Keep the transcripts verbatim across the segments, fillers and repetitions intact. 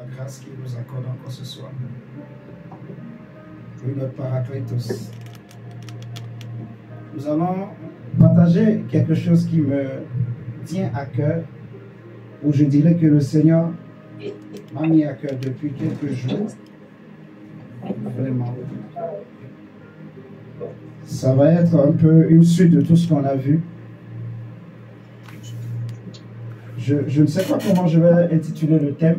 la grâce qu'il nous accorde encore ce soir. Oui, notre Paraclétos. Nous allons partager quelque chose qui me tient à cœur, où je dirais que le Seigneur m'a mis à cœur depuis quelques jours. Vraiment. Ça va être un peu une suite de tout ce qu'on a vu. Je, je ne sais pas comment je vais intituler le thème,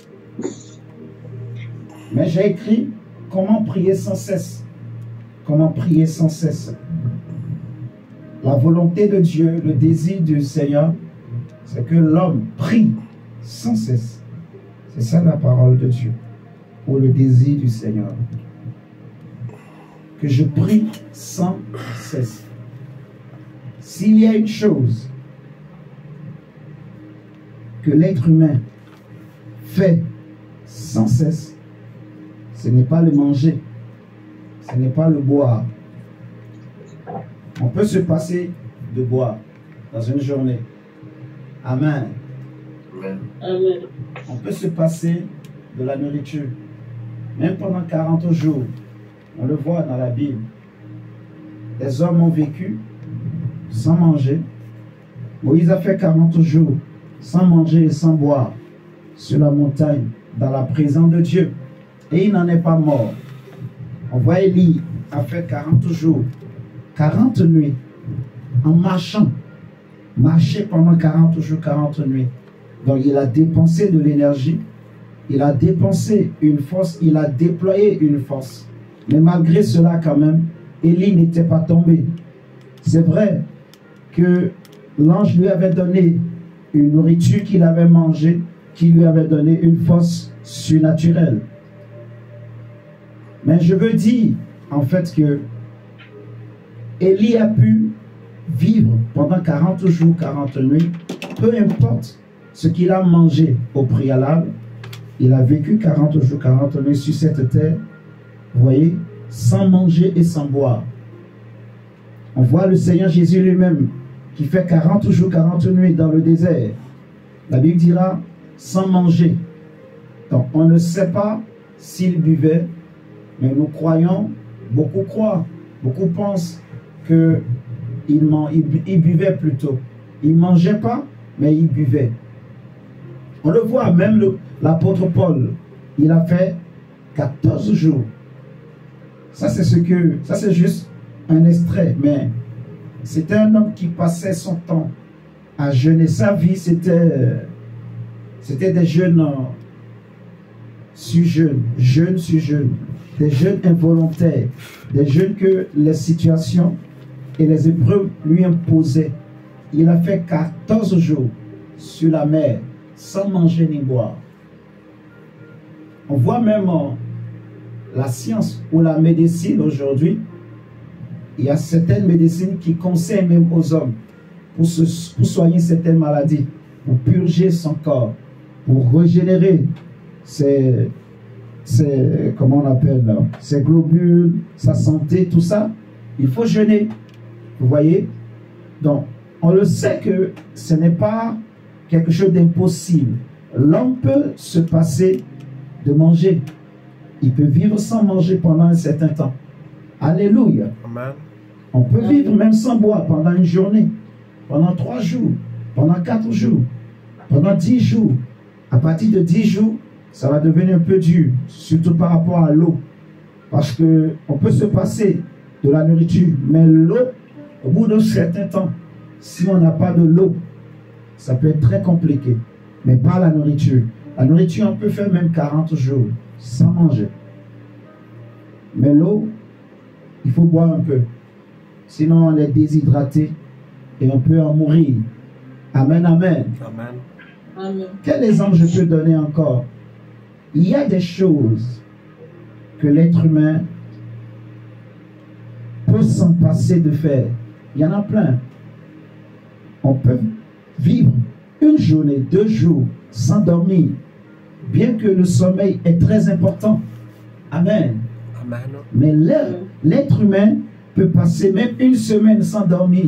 mais j'ai écrit comment prier sans cesse. Comment prier sans cesse. La volonté de Dieu, le désir du Seigneur, c'est que l'homme prie sans cesse. C'est ça la parole de Dieu, ou le désir du Seigneur. Que je prie sans cesse. S'il y a une chose que l'être humain fait sans cesse, ce n'est pas le manger, ce n'est pas le boire. On peut se passer de boire dans une journée. Amen. Amen. On peut se passer de la nourriture. Même pendant quarante jours, on le voit dans la Bible. Les hommes ont vécu sans manger. Moïse a fait quarante jours sans manger et sans boire sur la montagne, dans la présence de Dieu. Et il n'en est pas mort. On voit Élie a fait quarante jours, quarante nuits, en marchant. Marcher pendant quarante jours, quarante nuits. Donc il a dépensé de l'énergie, il a dépensé une force, il a déployé une force. Mais malgré cela quand même, Élie n'était pas tombé. C'est vrai que l'ange lui avait donné une nourriture qu'il avait mangée, qui lui avait donné une force surnaturelle. Mais je veux dire en fait que Élie a pu vivre pendant quarante jours, quarante nuits, peu importe ce qu'il a mangé au préalable, il a vécu quarante jours, quarante nuits sur cette terre, vous voyez, sans manger et sans boire. On voit le Seigneur Jésus lui-même qui fait quarante jours, quarante nuits dans le désert. La Bible dira sans manger. Donc on ne sait pas s'il buvait, mais nous croyons, beaucoup croient, beaucoup pensent qu'il il, il buvait plutôt. Il ne mangeait pas, mais il buvait. On le voit, même l'apôtre Paul, il a fait quatorze jours. Ça c'est ce que, ça c'est juste un extrait, mais c'était un homme qui passait son temps à jeûner. Sa vie c'était, c'était des jeûnes sur jeûne, jeûne sur jeûne, des jeûnes involontaires, des jeûnes que les situations et les épreuves lui imposaient. Il a fait quatorze jours sur la mer, sans manger ni boire. On voit même la science ou la médecine aujourd'hui. Il y a certaines médecines qui conseillent même aux hommes pour, se, pour soigner certaines maladies, pour purger son corps, pour régénérer ses, ses, comment on appelle, ses globules, sa santé, tout ça. Il faut jeûner. Vous voyez? Donc, on le sait que ce n'est pas quelque chose d'impossible. L'homme peut se passer de manger. Il peut vivre sans manger pendant un certain temps. Alléluia. Amen. On peut vivre même sans boire pendant une journée, pendant trois jours, pendant quatre jours, pendant dix jours. À partir de dix jours, ça va devenir un peu dur, surtout par rapport à l'eau. Parce qu'on peut se passer de la nourriture, mais l'eau, au bout d'un certain temps, si on n'a pas de l'eau, ça peut être très compliqué. Mais pas la nourriture. La nourriture, on peut faire même quarante jours sans manger. Mais l'eau, il faut boire un peu. Sinon, on est déshydraté et on peut en mourir. Amen, amen. Amen. Amen. Quel exemple je peux donner encore? Il y a des choses que l'être humain peut s'en passer de faire. Il y en a plein. On peut vivre une journée, deux jours sans dormir, bien que le sommeil est très important. Amen. Amen. Mais l'être humain peut passer même une semaine sans dormir.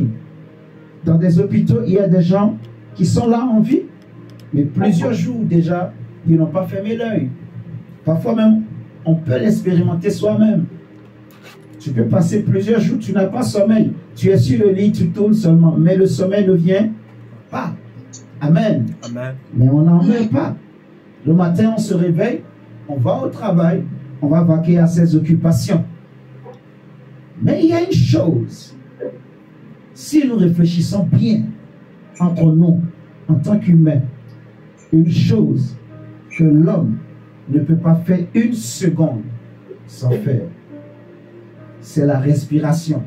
Dans des hôpitaux, il y a des gens qui sont là en vie, mais plusieurs jours déjà, ils n'ont pas fermé l'œil. Parfois même, on peut l'expérimenter soi-même. Tu peux passer plusieurs jours, tu n'as pas sommeil. Tu es sur le lit, tu tournes seulement. Mais le sommeil ne vient pas. Amen. Amen. Mais on n'en meurt pas. Le matin, on se réveille, on va au travail, on va vaquer à ses occupations. Mais il y a une chose. Si nous réfléchissons bien entre nous, en tant qu'humains, une chose que l'homme ne peut pas faire une seconde sans faire, c'est la respiration.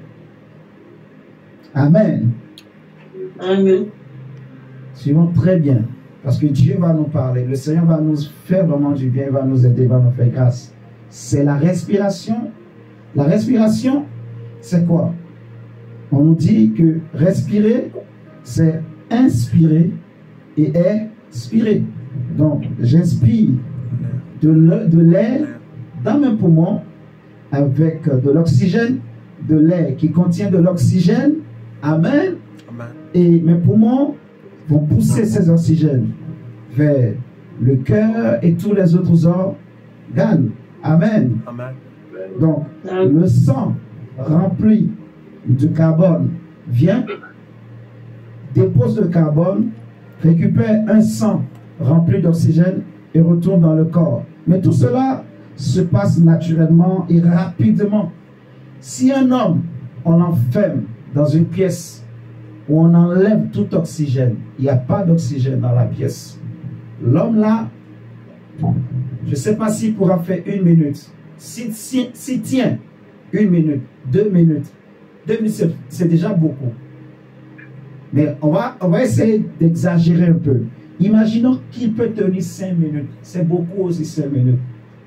Amen. Amen. Suivons très bien, parce que Dieu va nous parler, le Seigneur va nous faire vraiment du bien, il va nous aider, il va nous faire grâce. C'est la respiration. La respiration, c'est quoi? On nous dit que respirer, c'est inspirer et expirer. Donc, j'inspire de l'air dans mes poumons avec de l'oxygène, de l'air qui contient de l'oxygène. Amen. Amen. Et mes poumons vont pousser ces oxygènes vers le cœur et tous les autres organes. Amen. Amen. Donc, Amen. le sang rempli de carbone vient, dépose le carbone, récupère un sang rempli d'oxygène et retourne dans le corps. Mais tout cela se passe naturellement et rapidement. Si un homme, on l'enferme dans une pièce où on enlève tout oxygène, il n'y a pas d'oxygène dans la pièce. L'homme là, je ne sais pas s'il pourra faire une minute. S'il si, si tient une minute, deux minutes, deux minutes, c'est déjà beaucoup. Mais on va, on va essayer d'exagérer un peu. Imaginons qu'il peut tenir cinq minutes. C'est beaucoup aussi cinq minutes.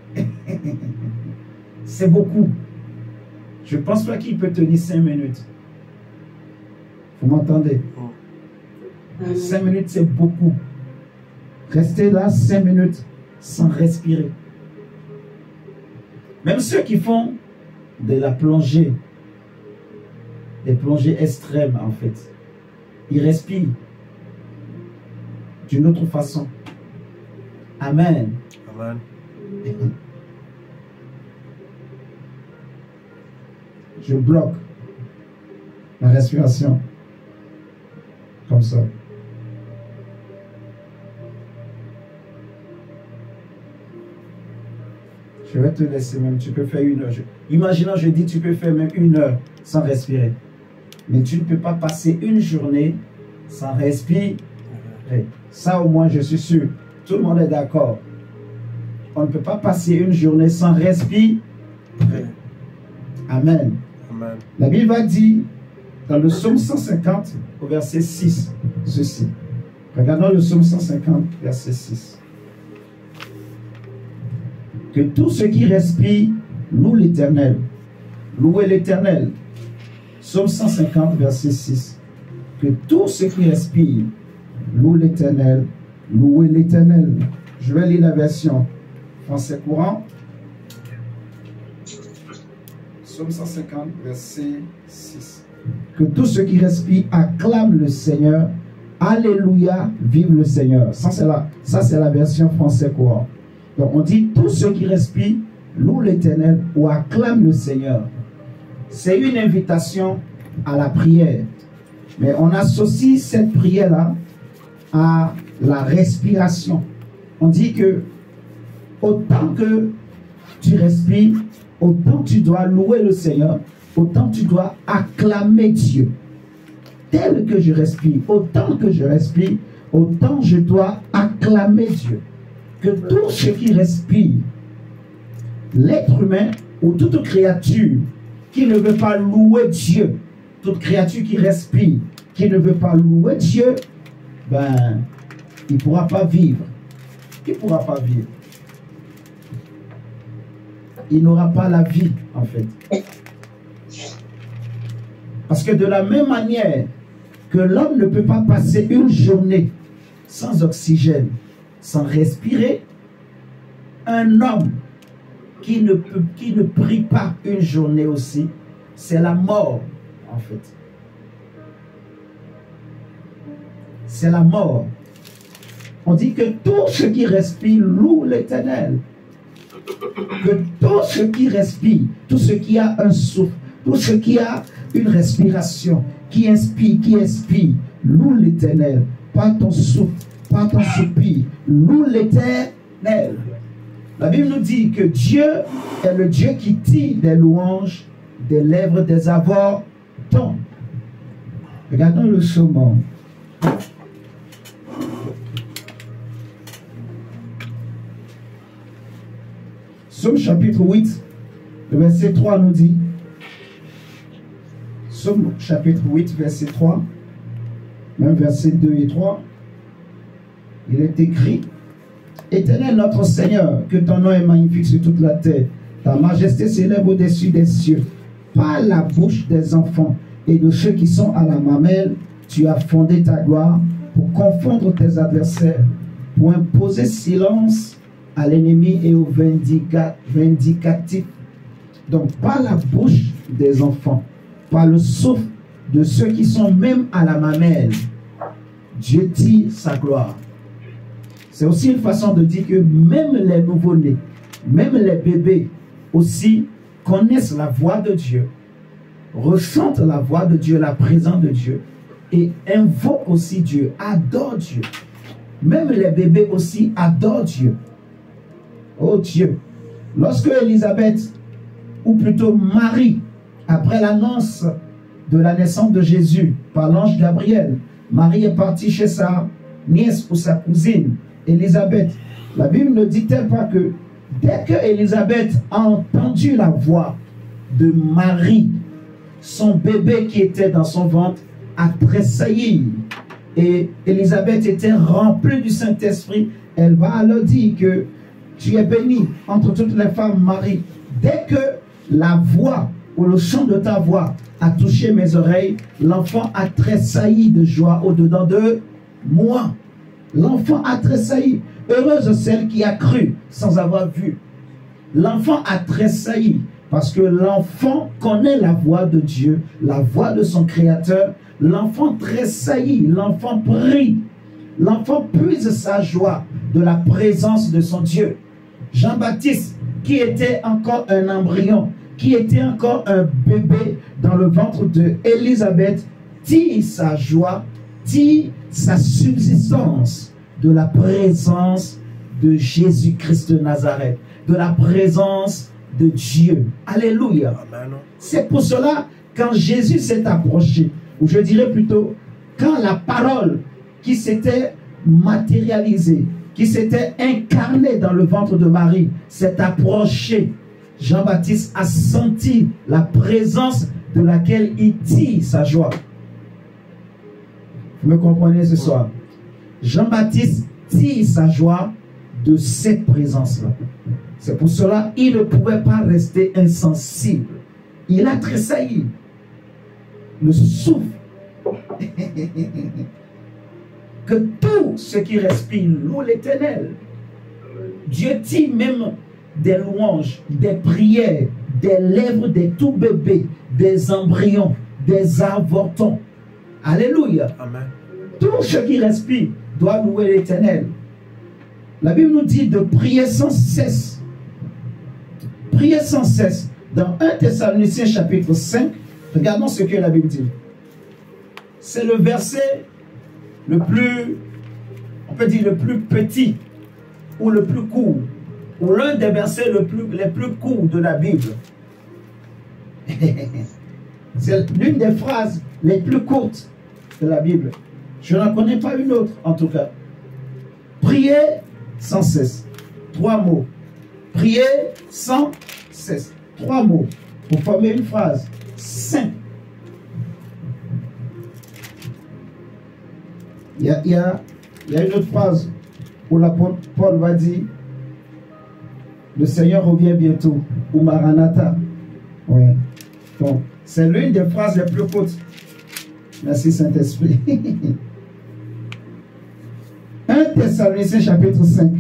C'est beaucoup. Je ne pense pas qu'il peut tenir cinq minutes. Vous m'entendez? Amen. cinq minutes, c'est beaucoup. Rester là cinq minutes sans respirer. Même ceux qui font de la plongée, des plongées extrêmes en fait, ils respirent d'une autre façon. Amen. Amen. Je bloque la respiration comme ça. Je vais te laisser même, tu peux faire une heure. Je... Imaginons, je dis, tu peux faire même une heure sans respirer. Mais tu ne peux pas passer une journée sans respirer. Ça au moins, je suis sûr. Tout le monde est d'accord. On ne peut pas passer une journée sans respirer. Amen. Amen. La Bible va dire dans le psaume cent cinquante, au verset six, ceci. Regardons le psaume cent cinquante, verset six. Que tout ce qui respire loue l'Éternel. Louez l'Éternel. Psaume cent cinquante, verset six. Que tout ce qui respire loue l'Éternel. Louez l'Éternel. Je vais lire la version français courant. Psaume cent cinquante, verset six. Que tout ce qui respire acclame le Seigneur. Alléluia, vive le Seigneur. Ça, c'est la, ça, c'est la version français courant. Donc, on dit tout ce qui respire loue l'Éternel ou acclame le Seigneur. C'est une invitation à la prière. Mais on associe cette prière-là à la respiration. On dit que autant que tu respires, autant tu dois louer le Seigneur, autant tu dois acclamer Dieu. Tel que je respire, autant que je respire, autant je dois acclamer Dieu. Que tout ce qui respire, l'être humain ou toute créature qui ne veut pas louer Dieu, toute créature qui respire, qui ne veut pas louer Dieu, ben, il ne pourra pas vivre. Il ne pourra pas vivre. Il n'aura pas la vie, en fait. Parce que de la même manière que l'homme ne peut pas passer une journée sans oxygène, sans respirer, un homme qui ne, peut, qui ne prie pas une journée aussi, c'est la mort, en fait. C'est la mort. On dit que tout ce qui respire loue l'Éternel. Que tout ce qui respire, tout ce qui a un souffle, tout ce qui a une respiration, qui inspire, qui expire, loue l'Éternel. Pas ton souffle, pas ton soupir, loue l'Éternel. La Bible nous dit que Dieu est le Dieu qui tire des louanges des lèvres des avortons. Regardons le psaume. Psaume chapitre huit, le verset trois nous dit, Psaume chapitre huit, verset trois, même verset deux et trois, il est écrit, Éternel notre Seigneur, que ton nom est magnifique sur toute la terre, ta majesté s'élève au-dessus des cieux, par la bouche des enfants et de ceux qui sont à la mamelle, tu as fondé ta gloire pour confondre tes adversaires, pour imposer silence à l'ennemi et au vindica, vindicatif. Donc, par la bouche des enfants, par le souffle de ceux qui sont même à la mamelle, Dieu tire sa gloire. C'est aussi une façon de dire que même les nouveau-nés, même les bébés aussi connaissent la voix de Dieu, ressentent la voix de Dieu, la présence de Dieu, et invoquent aussi Dieu, adorent Dieu. Même les bébés aussi adorent Dieu. Oh Dieu, lorsque Élisabeth, ou plutôt Marie, après l'annonce de la naissance de Jésus par l'ange Gabriel, Marie est partie chez sa nièce ou sa cousine, Élisabeth. La Bible ne dit-elle pas que dès que Élisabeth a entendu la voix de Marie, son bébé qui était dans son ventre a tressailli. Et Élisabeth était remplie du Saint-Esprit. Elle va alors dire que tu es bénie entre toutes les femmes, Marie. Dès que la voix ou le son de ta voix a touché mes oreilles, l'enfant a tressailli de joie au-dedans de moi. L'enfant a tressailli. Heureuse celle qui a cru sans avoir vu. L'enfant a tressailli parce que l'enfant connaît la voix de Dieu, la voix de son Créateur. L'enfant tressaillit, l'enfant prie. L'enfant puise sa joie de la présence de son Dieu. Jean-Baptiste, qui était encore un embryon, qui était encore un bébé dans le ventre de Élisabeth, tire sa joie, tire sa subsistance de la présence de Jésus-Christ de Nazareth, de la présence de Dieu. Alléluia. C'est pour cela, quand Jésus s'est approché, ou je dirais plutôt, quand la parole qui s'était matérialisée, qui s'était incarnée dans le ventre de Marie, s'est approchée, Jean-Baptiste a senti la présence de laquelle il tire sa joie. Vous me comprenez ce soir? Jean-Baptiste tire sa joie de cette présence-là. C'est pour cela qu'il ne pouvait pas rester insensible. Il a tressailli. Le souffle. Que tout ce qui respire loue l'Éternel. Dieu tire même des louanges, des prières, des lèvres des tout bébés, des embryons, des avortons. Alléluia. Amen. Tout ce qui respire doit louer l'Éternel. La Bible nous dit de prier sans cesse. Prier sans cesse. Dans un Thessaloniciens chapitre cinq, regardons ce que la Bible dit. C'est le verset le plus, on peut dire le plus petit, ou le plus court, ou l'un des versets le plus, les plus courts de la Bible. C'est l'une des phrases les plus courtes de la Bible. Je n'en connais pas une autre, en tout cas. Priez sans cesse. Trois mots. Priez sans cesse. Trois mots pour former une phrase simple. Il y a, il y a, il y a une autre phrase où l'apôtre Paul va dire le Seigneur revient bientôt, ou Maranatha. Oui. Donc, c'est l'une des phrases les plus courtes. Merci Saint-Esprit. un Thessaloniciens chapitre cinq.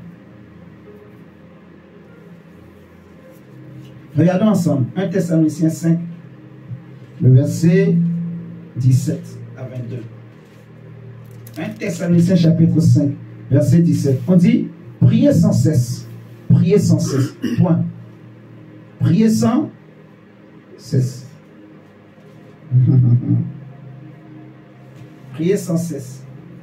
Regardons ensemble. un Thessaloniciens cinq, le verset dix-sept à vingt-deux. un Thessaloniciens chapitre cinq, verset dix-sept. On dit, priez sans cesse. Priez sans cesse. Point. Priez sans cesse. Priez sans cesse.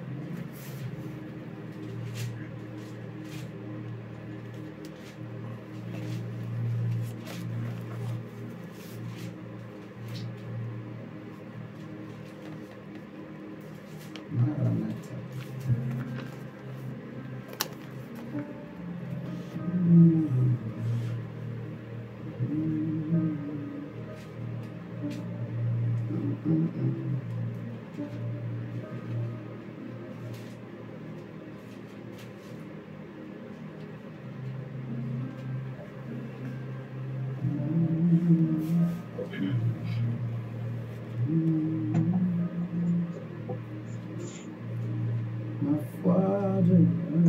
Ma foi de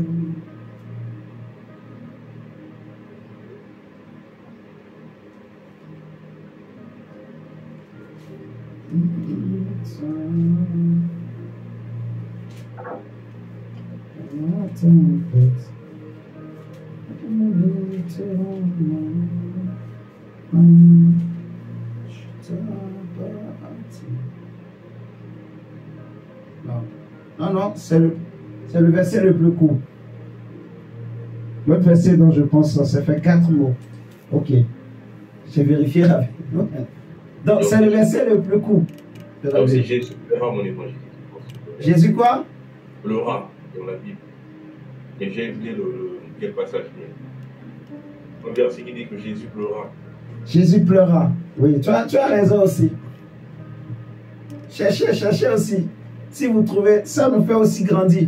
Non, non, c'est le, c'est le verset le plus court. L'autre verset dont je pense, ça fait quatre mots. Ok. J'ai vérifié avec. Donc, c'est le verset le plus court. Donc, c'est Jésus pleura mon évangile. Jésus quoi? Pleura dans la Bible. Et j'ai oublié le, le, quel passage. Un verset qui dit que Jésus pleura. Jésus pleura. Oui, tu as, tu as raison aussi. Cherchez, cherchez aussi. Si vous trouvez, ça nous fait aussi grandir.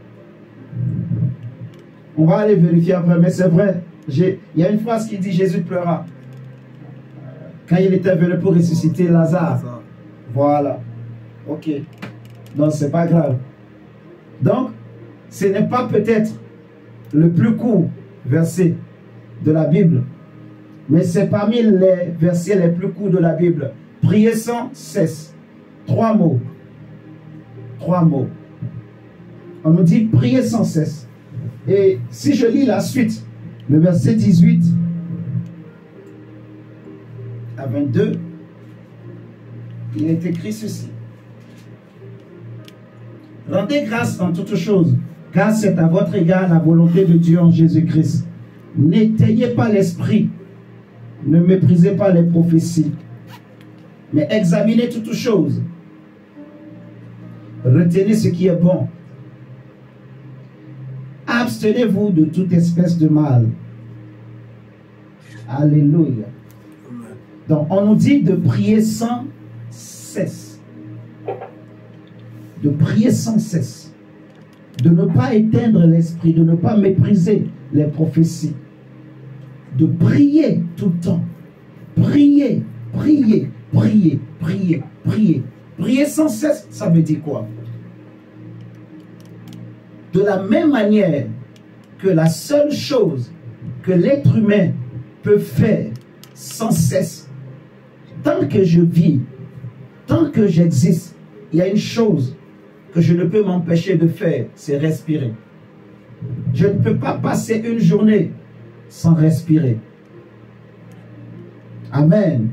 On va aller vérifier après, mais c'est vrai. Il y a une phrase qui dit Jésus pleura. Quand il était venu pour ressusciter Lazare. Voilà. Ok. Donc, c'est pas grave. Donc, ce n'est pas peut-être le plus court verset de la Bible, mais c'est parmi les versets les plus courts de la Bible. Priez sans cesse. Trois mots. Trois mots. On nous dit priez sans cesse. Et si je lis la suite, le verset dix-huit à vingt-deux, il est écrit ceci. Rendez grâce en toutes choses, car c'est à votre égard la volonté de Dieu en Jésus-Christ. N'éteignez pas l'esprit, ne méprisez pas les prophéties, mais examinez toutes choses. Retenez ce qui est bon. Abstenez-vous de toute espèce de mal. Alléluia. Donc, on nous dit de prier sans cesse. De prier sans cesse. De ne pas éteindre l'esprit, de ne pas mépriser les prophéties. De prier tout le temps. Prier, prier, prier, prier, prier. Prier sans cesse, ça veut dire quoi? De la même manière que la seule chose que l'être humain peut faire sans cesse, tant que je vis, tant que j'existe, il y a une chose que je ne peux m'empêcher de faire, c'est respirer. Je ne peux pas passer une journée sans respirer. Amen.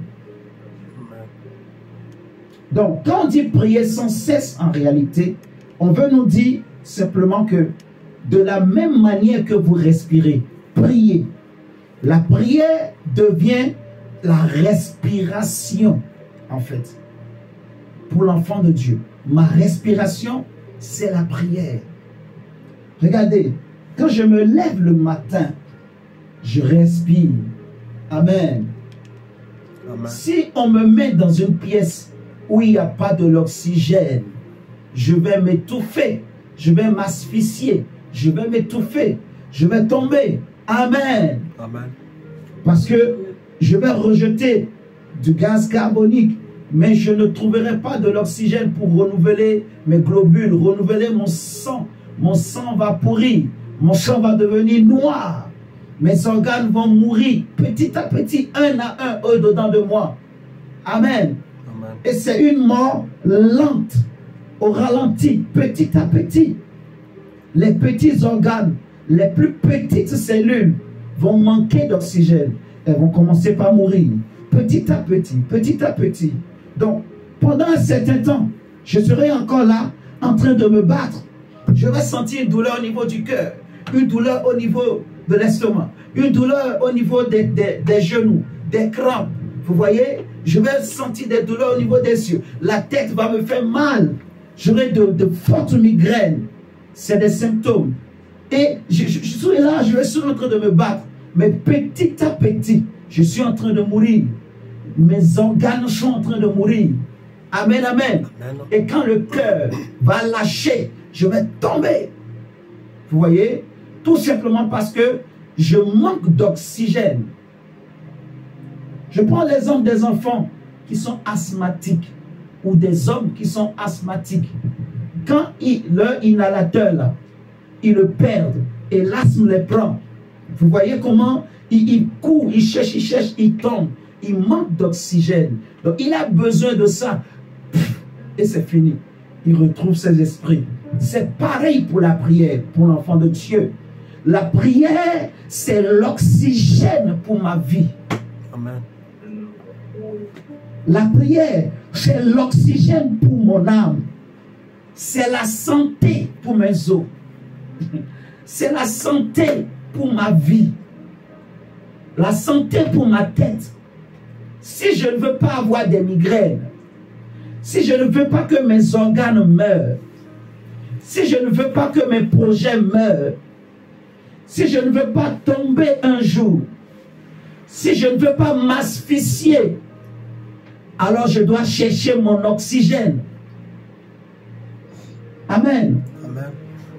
Donc, quand on dit prier sans cesse, en réalité, on veut nous dire simplement que de la même manière que vous respirez, priez. La prière devient la respiration, en fait, pour l'enfant de Dieu. Ma respiration, c'est la prière. Regardez, quand je me lève le matin, je respire. Amen. Amen. Si on me met dans une pièce où il n'y a pas de l'oxygène, je vais m'étouffer, je vais m'asphyxier, je vais m'étouffer, je vais tomber. Amen. Amen. Parce que je vais rejeter du gaz carbonique, mais je ne trouverai pas de l'oxygène pour renouveler mes globules, renouveler mon sang. Mon sang va pourrir, mon sang va devenir noir, mes organes vont mourir petit à petit, un à un, au-dedans de moi. Amen. Amen. Et c'est une mort lente, au ralenti, petit à petit. les petits organes, les plus petites cellules vont manquer d'oxygène. Elles vont commencer par mourir, petit à petit, petit à petit. Donc, pendant un certain temps, je serai encore là, en train de me battre. Je vais sentir une douleur au niveau du cœur, une douleur au niveau de l'estomac, une douleur au niveau des, des, des genoux, des crampes. Vous voyez, je vais sentir des douleurs au niveau des yeux. La tête va me faire mal. J'aurai de, de fortes migraines. C'est des symptômes. Et je, je, je suis là, je suis en train de me battre. Mais petit à petit, je suis en train de mourir. Mes organes sont en train de mourir. Amen, amen. Amen. Et quand le cœur va lâcher, je vais tomber. Vous voyez? Tout simplement parce que je manque d'oxygène. Je prends l'exemple des enfants qui sont asthmatiques ou des hommes qui sont asthmatiques. Quand ils, leur inhalateur, là, ils le perdent et l'asthme les prend. Vous voyez comment ils, ils courent, ils cherchent, ils cherchent, ils tombent. Il manque d'oxygène. Donc il a besoin de ça. Et c'est fini. Il retrouve ses esprits. C'est pareil pour la prière, pour l'enfant de Dieu. La prière, c'est l'oxygène pour ma vie. Amen. La prière, c'est l'oxygène pour mon âme. C'est la santé pour mes os. C'est la santé pour ma vie. La santé pour ma tête. Si je ne veux pas avoir des migraines, si je ne veux pas que mes organes meurent, si je ne veux pas que mes projets meurent, si je ne veux pas tomber un jour, si je ne veux pas m'asphyxier, alors je dois chercher mon oxygène. Amen. Amen.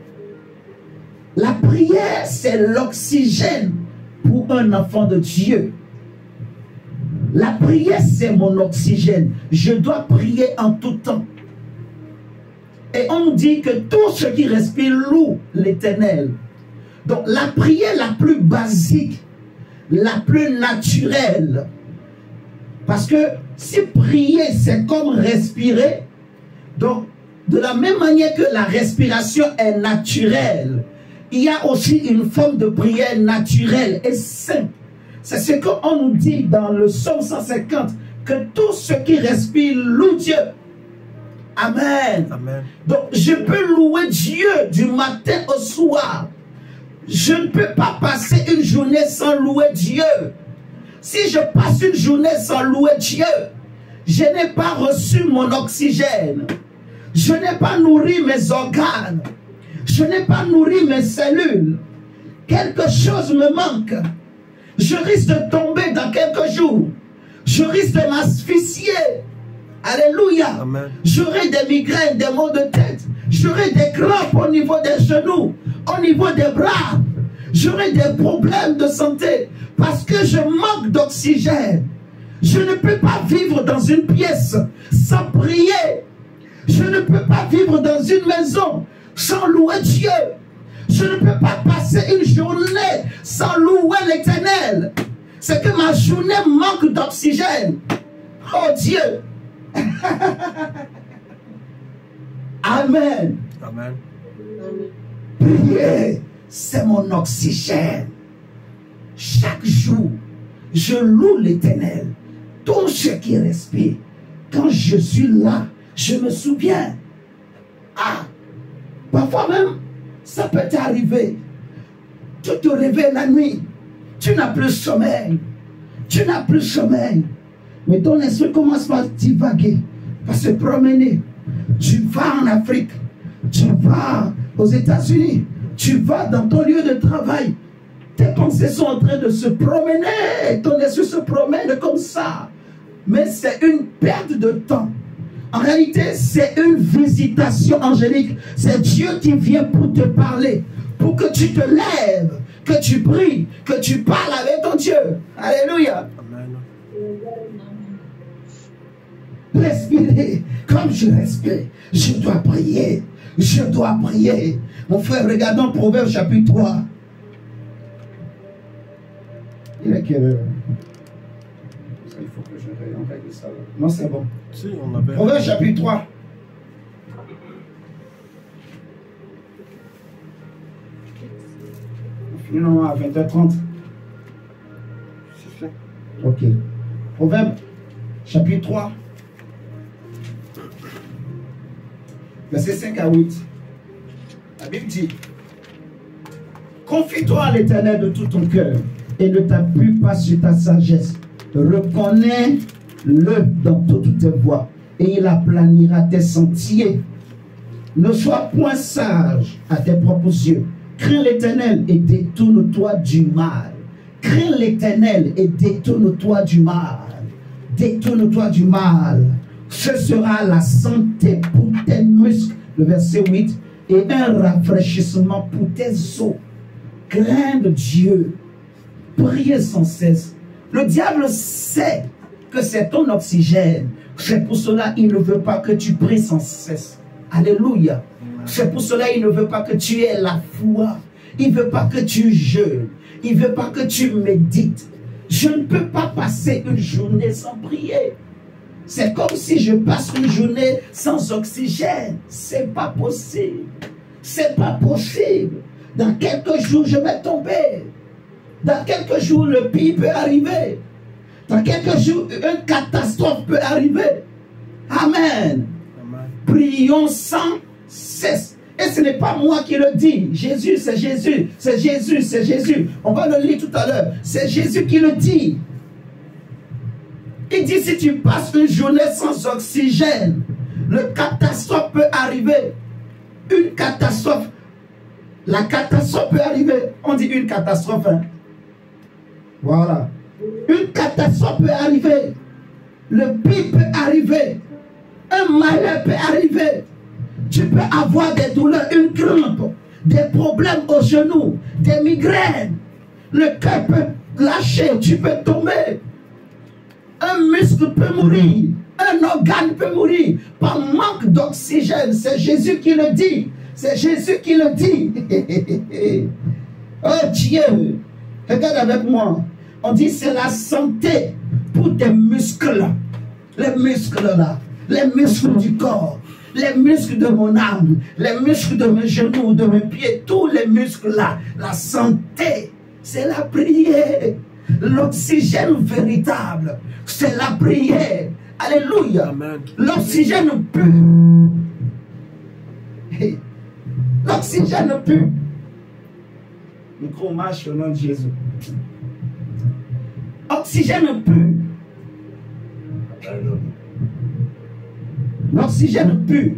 La prière, c'est l'oxygène pour un enfant de Dieu. La prière, c'est mon oxygène. Je dois prier en tout temps. Et on dit que tout ce qui respire loue l'Éternel. Donc la prière la plus basique, la plus naturelle. Parce que si prier, c'est comme respirer, donc de la même manière que la respiration est naturelle, il y a aussi une forme de prière naturelle et simple. C'est ce qu'on nous dit dans le psaume cent cinquante, que tout ce qui respire loue Dieu. Amen. Amen. Donc je peux louer Dieu du matin au soir. Je ne peux pas passer une journée sans louer Dieu. Si je passe une journée sans louer Dieu, je n'ai pas reçu mon oxygène. Je n'ai pas nourri mes organes. Je n'ai pas nourri mes cellules. Quelque chose me manque. Je risque de tomber dans quelques jours. Je risque de m'asphyxier. Alléluia. J'aurai des migraines, des maux de tête. J'aurai des crampes au niveau des genoux, au niveau des bras. J'aurai des problèmes de santé parce que je manque d'oxygène. Je ne peux pas vivre dans une pièce sans prier. Je ne peux pas vivre dans une maison sans louer Dieu. Je ne peux pas passer une journée sans louer l'Éternel. C'est que ma journée manque d'oxygène. Oh Dieu. Amen. Amen. Prier, c'est mon oxygène. Chaque jour, je loue l'Éternel. Tout ce qui respire. Quand je suis là, je me souviens. Ah, parfois même, ça peut t'arriver. Tu te réveilles la nuit. Tu n'as plus sommeil. Tu n'as plus sommeil. Mais ton esprit commence par divaguer, par se promener. Tu vas en Afrique. Tu vas aux États-Unis. Tu vas dans ton lieu de travail. Tes pensées sont en train de se promener. Ton esprit se promène comme ça. Mais c'est une perte de temps. En réalité, c'est une visitation angélique. C'est Dieu qui vient pour te parler. Pour que tu te lèves, que tu pries, que tu parles avec ton Dieu. Alléluia. Amen. Respirer comme je respire. Je dois prier. Je dois prier. Mon frère, regardons Proverbe chapitre trois. Il est quelle heure? Il faut que je règle ça. Non, c'est bon. Si, on avait... Proverbe chapitre trois. à vingt heures trente. C'est ça. Ok. Proverbe, chapitre trois. Versets cinq à huit. La Bible dit: confie-toi à l'Éternel de tout ton cœur et ne t'appuie pas sur ta sagesse. Reconnais-le dans toutes tes voies et il aplanira tes sentiers. Ne sois point sage à tes propres yeux. Crains l'Éternel et détourne-toi du mal. Crains l'Éternel et détourne-toi du mal. Détourne-toi du mal. Ce sera la santé pour tes muscles. Le verset huit. Et un rafraîchissement pour tes os. Crains Dieu. Priez sans cesse. Le diable sait que c'est ton oxygène. C'est pour cela qu'il ne veut pas que tu pries sans cesse. Alléluia. C'est pour cela qu'il ne veut pas que tu aies la foi. Il ne veut pas que tu jeûnes. Il ne veut pas que tu médites. Je ne peux pas passer une journée sans prier. C'est comme si je passe une journée sans oxygène. C'est pas possible. C'est pas possible. Dans quelques jours, je vais tomber. Dans quelques jours, le pire peut arriver. Dans quelques jours, une catastrophe peut arriver. Amen. Amen. Prions sans cesse. Et ce n'est pas moi qui le dis. Jésus, c'est Jésus. C'est Jésus, c'est Jésus. On va le lire tout à l'heure. C'est Jésus qui le dit. Il dit, si tu passes une journée sans oxygène, le catastrophe peut arriver. Une catastrophe. La catastrophe peut arriver. On dit une catastrophe. Hein? Voilà. Une catastrophe peut arriver. Le pire peut arriver. Un malheur peut arriver. Tu peux avoir des douleurs, une crampe, des problèmes aux genoux, des migraines. Le cœur peut lâcher, tu peux tomber. Un muscle peut mourir. Un organe peut mourir par manque d'oxygène. C'est Jésus qui le dit. C'est Jésus qui le dit. Oh Dieu, regarde avec moi. On dit c'est la santé pour tes muscles. Les muscles là. Les muscles du corps. Les muscles de mon âme. Les muscles de mes genoux, de mes pieds. Tous les muscles là. La santé, c'est la prière. L'oxygène véritable, c'est la prière. Alléluia. L'oxygène pur. Hey. L'oxygène pur. Micro marche au nom de Jésus. Oxygène pur. L'oxygène pur.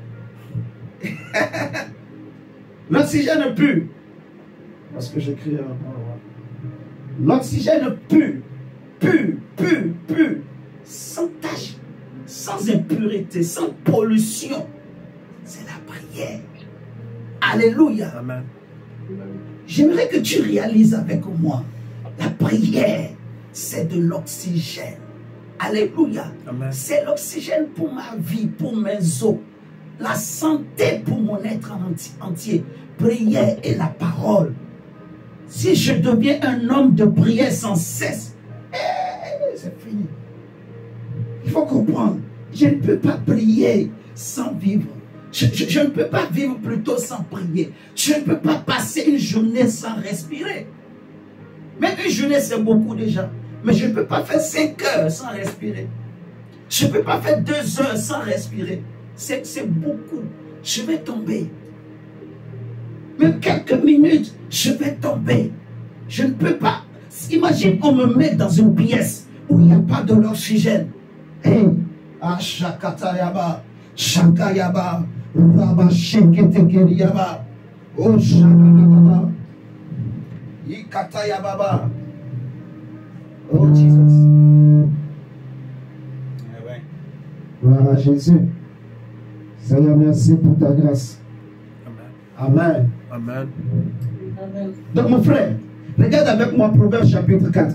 L'oxygène pur. Parce que j'écris un... L'oxygène pur. Pur, pur, pur. Sans tache. Sans impureté. Sans pollution. C'est la prière. Alléluia. Amen. J'aimerais que tu réalises avec moi. La prière, c'est de l'oxygène. Alléluia. C'est l'oxygène pour ma vie, pour mes os. La santé pour mon être entier. Prière et la parole. Si je deviens un homme de prière sans cesse, eh, c'est fini. Il faut comprendre. Je ne peux pas prier sans vivre. Je, je, je ne peux pas vivre plutôt sans prier. Je ne peux pas passer une journée sans respirer. Même une journée, c'est beaucoup déjà. Mais je ne peux pas faire cinq heures sans respirer. Je ne peux pas faire deux heures sans respirer. C'est beaucoup. Je vais tomber. Même quelques minutes, je vais tomber. Je ne peux pas. Imagine, on me met dans une pièce où il n'y a pas de l'oxygène. Hey, Ashakatayaba, Shakayaba, Rabba Sheketekeriaba, Oh Shakayaba, Ikatayababa. Oh Jesus. Gloire à Jésus. Seigneur, merci pour ta grâce. Amen. Amen. Amen. Donc mon frère, regarde avec moi Proverbe chapitre quatre.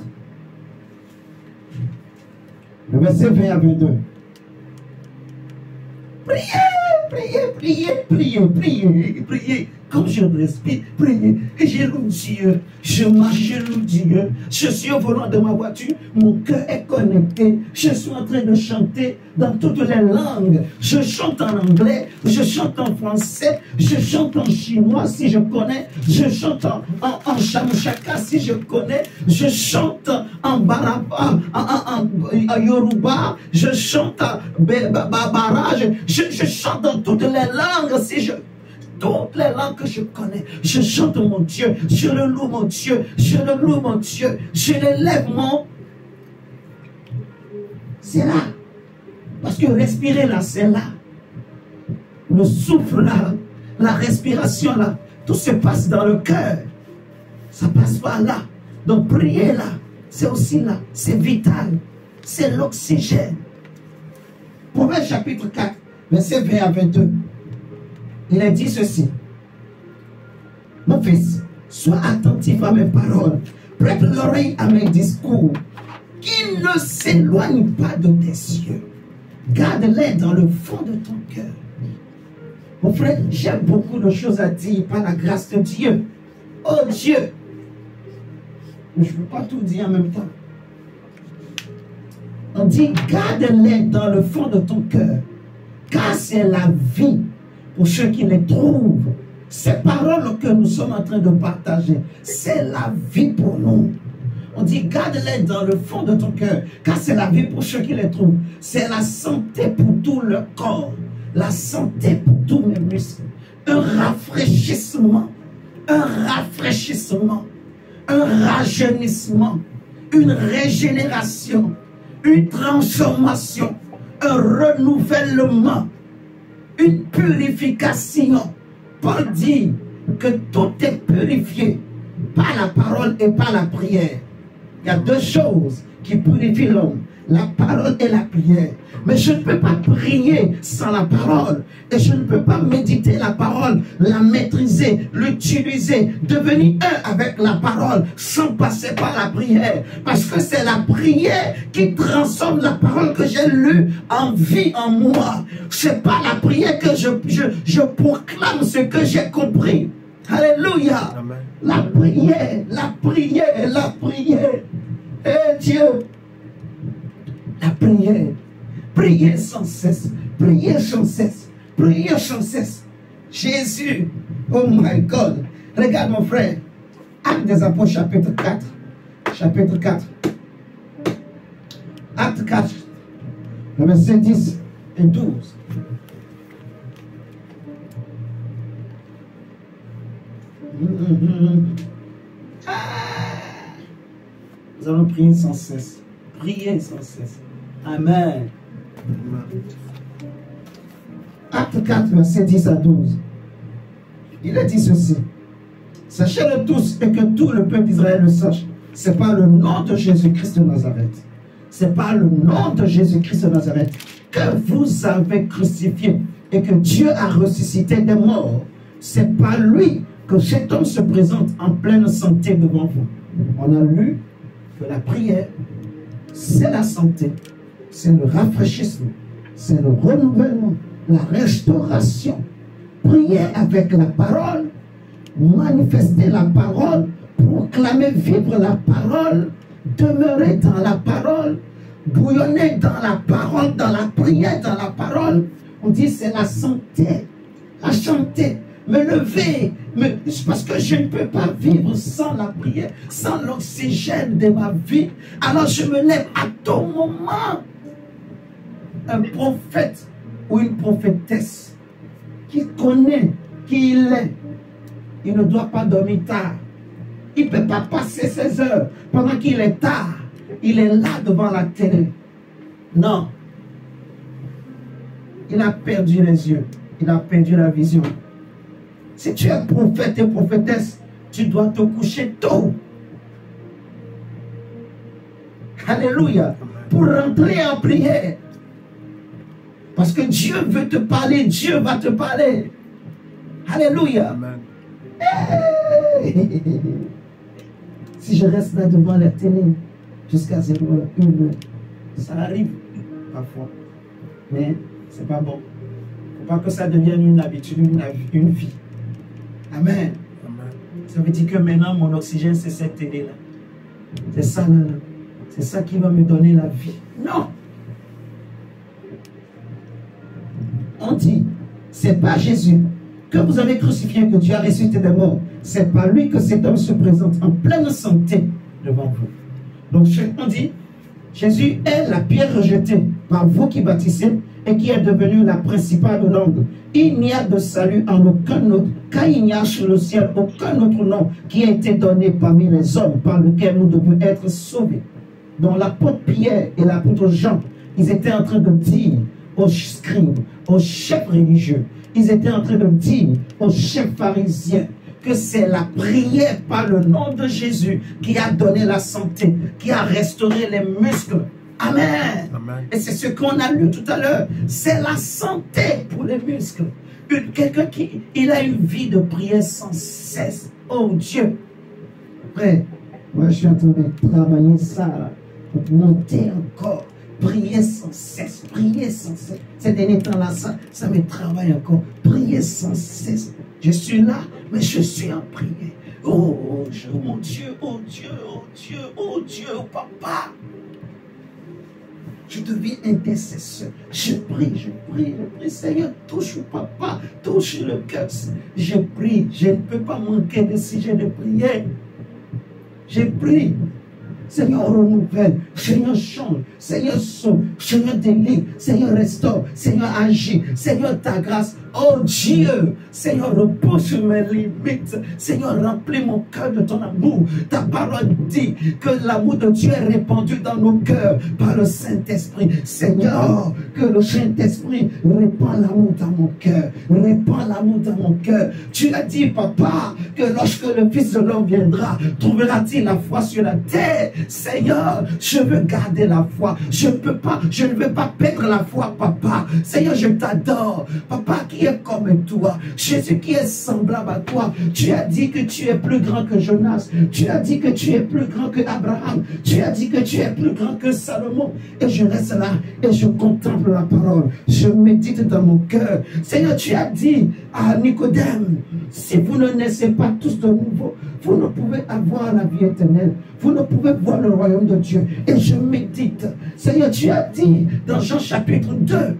Le verset vingt à vingt-deux. Priez, priez, priez, priez, priez, priez. Quand je respire, priez, et je loue Dieu. Je marche, je loue Dieu. Je suis au volant de ma voiture, mon cœur est connecté. Je suis en train de chanter dans toutes les langues. Je chante en anglais, je chante en français, je chante en chinois si je connais, je chante en, en, en chamchaka si je connais, je chante en baraba, en, en, en, en yoruba, je chante en babara, je, je, je chante dans toutes les langues si je... Toutes les langues que je connais, je chante mon Dieu, je le loue mon Dieu, je le loue mon Dieu, je l'élève mon... C'est là. Parce que respirer là, c'est là. Le souffle là, la respiration là, tout se passe dans le cœur. Ça passe pas là. Donc prier là, c'est aussi là, c'est vital. C'est l'oxygène. Proverbe chapitre quatre, verset vingt à vingt-deux. Il a dit ceci. Mon fils, sois attentif à mes paroles. Prête l'oreille à mes discours. Qu'ils ne s'éloignent pas de tes yeux. Garde-les dans le fond de ton cœur. Mon frère, j'ai beaucoup de choses à dire par la grâce de Dieu. Oh Dieu! Mais je ne peux pas tout dire en même temps. On dit, garde-les dans le fond de ton cœur. Car c'est la vie pour ceux qui les trouvent. Ces paroles que nous sommes en train de partager, c'est la vie pour nous. On dit, garde-les dans le fond de ton cœur, car c'est la vie pour ceux qui les trouvent. C'est la santé pour tout le corps, la santé pour tous mes muscles. Un rafraîchissement, un rafraîchissement, un rajeunissement, une régénération, une transformation, un renouvellement, une purification. Paul dit que tout est purifié par la parole et par la prière. Il y a deux choses qui purifient l'homme, la parole et la prière. Mais je ne peux pas prier sans la parole. Et je ne peux pas méditer la parole, la maîtriser, l'utiliser, devenir un avec la parole sans passer par la prière. Parce que c'est la prière qui transforme la parole que j'ai lue en vie en moi. C'est pas la prière que je, je, je proclame ce que j'ai compris. Alléluia. Amen. La prière, la prière, la prière. Eh Dieu, la prière. Priez sans cesse, priez sans cesse, priez sans cesse. Jésus, oh my God. Regarde mon frère, Actes des Apôtres chapitre quatre. Chapitre quatre. Acte quatre, le verset dix et douze. Ah. Nous allons prier sans cesse. Priez sans cesse. Amen. Acte quatre, verset dix à douze. Il a dit ceci. Sachez-le tous et que tout le peuple d'Israël le sache. C'est par le nom de Jésus-Christ de Nazareth. C'est par le nom de Jésus-Christ de Nazareth que vous avez crucifié et que Dieu a ressuscité des morts. C'est par lui que cet homme se présente en pleine santé devant vous. On a lu que la prière, c'est la santé. C'est le rafraîchissement, c'est le renouvellement, la restauration. Prier avec la parole, manifester la parole, proclamer, vivre la parole, demeurer dans la parole, bouillonner dans la parole, dans la prière, dans la parole. On dit c'est la santé, la santé. Me lever, me, parce que je ne peux pas vivre sans la prière, sans l'oxygène de ma vie. Alors je me lève à tout moment. Un prophète ou une prophétesse qui connaît qui il est, il ne doit pas dormir tard. Il ne peut pas passer ses heures pendant qu'il est tard. Il est là devant la télé. Non. Il a perdu les yeux. Il a perdu la vision. Si tu es prophète et prophétesse, tu dois te coucher tôt. Alléluia. Pour rentrer en prière. Parce que Dieu veut te parler, Dieu va te parler. Alléluia. Amen. Hey. Si je reste là devant la télé jusqu'à zéro heure, une heure, ça arrive parfois. Mais c'est pas bon. Il ne faut pas que ça devienne une habitude, une, une vie. Amen. Amen. Ça veut dire que maintenant, mon oxygène, c'est cette télé-là. C'est ça, là, là. C'est ça qui va me donner la vie. Non. On dit, c'est pas Jésus que vous avez crucifié, que Dieu a ressuscité des morts. C'est par lui que cet homme se présente en pleine santé devant vous. Donc, on dit, Jésus est la pierre rejetée par vous qui bâtissez et qui est devenue la principale langue. Il n'y a de salut en aucun autre, car il n'y a sur le ciel aucun autre nom qui a été donné parmi les hommes par lequel nous devons être sauvés. Donc l'apôtre Pierre et l'apôtre Jean, ils étaient en train de dire aux scribes, aux chefs religieux, ils étaient en train de dire aux chefs pharisiens que c'est la prière par le nom de Jésus qui a donné la santé, qui a restauré les muscles. Amen. Amen. Et c'est ce qu'on a lu tout à l'heure. C'est la santé pour les muscles. Quelqu'un qui il a une vie de prière sans cesse. Oh Dieu. Frère, moi je suis en train de travailler ça là, pour monter encore. Prier sans cesse. Prier sans cesse. Ces derniers temps-là, ça, ça me travaille encore. Prier sans cesse. Je suis là, mais je suis en prière. Oh, je, mon Dieu, oh Dieu, oh Dieu, oh Dieu, oh Papa. Je deviens intercesseur. Je prie, je prie, je prie. Seigneur, touche Papa, touche le cœur. Je prie, je ne peux pas manquer de sujet de prière. Je prie. Seigneur, renouvelle. Seigneur, change. Seigneur, sauve. Seigneur, délivre. Seigneur, restaure. Seigneur, agis. Seigneur, ta grâce. Oh Dieu, Seigneur, repose sur mes limites. Seigneur, remplis mon cœur de ton amour. Ta parole dit que l'amour de Dieu est répandu dans nos cœurs par le Saint-Esprit. Seigneur, que le Saint-Esprit répand l'amour dans mon cœur. Répand l'amour dans mon cœur. Tu as dit, Papa, que lorsque le Fils de l'homme viendra, trouvera-t-il la foi sur la terre? Seigneur, je veux garder la foi. Je ne peux pas, je ne veux pas perdre la foi, Papa. Seigneur, je t'adore. Papa, qui est comme toi, Jésus qui est semblable à toi. Tu as dit que tu es plus grand que Jonas. Tu as dit que tu es plus grand que Abraham. Tu as dit que tu es plus grand que Salomon. Et je reste là et je contemple la parole. Je médite dans mon cœur. Seigneur, tu as dit à Nicodème, si vous ne naissez pas tous de nouveau, vous ne pouvez avoir la vie éternelle. Vous ne pouvez voir le royaume de Dieu. Et je médite. Seigneur, tu as dit dans Jean chapitre deux,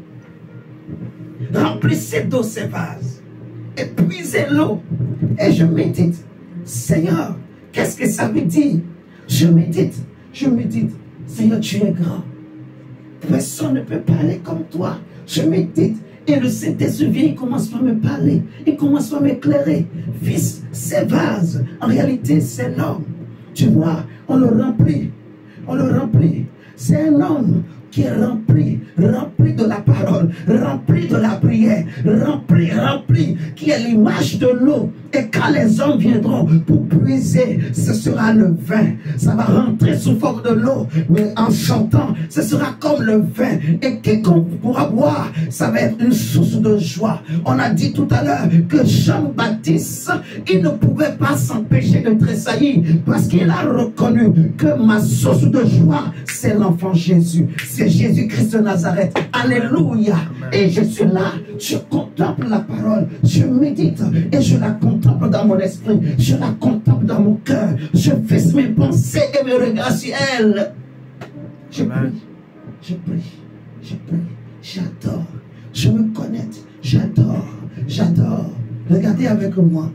remplissez d'eau ces vases et puisez l'eau. Et je médite. Seigneur, qu'est-ce que ça veut dire? Je médite. Je médite. Seigneur, tu es grand. Personne ne peut parler comme toi. Je médite. Et le Saint-Esprit vient, il commence par me parler. Il commence par m'éclairer. Fils, ces vases, en réalité, c'est l'homme. Tu vois, on le remplit. On le remplit. C'est un homme qui est rempli, rempli de la parole, rempli de la prière, rempli, rempli, qui est l'image de l'eau. Et quand les hommes viendront pour puiser, ce sera le vin. Ça va rentrer sous forme de l'eau, mais en chantant, ce sera comme le vin. Et quiconque pourra boire, ça va être une source de joie. On a dit tout à l'heure que Jean-Baptiste, il ne pouvait pas s'empêcher de tressaillir parce qu'il a reconnu que ma source de joie, c'est l'enfant Jésus. C'est Jésus-Christ de Nazareth. Alléluia. Et je suis là, je contemple la parole, je médite et je la contemple dans mon esprit, je la contemple dans mon cœur, je fixe mes pensées et mes regards sur elle. Je prie, je prie, je prie, j'adore, je me connecte, j'adore, j'adore. Regardez avec moi.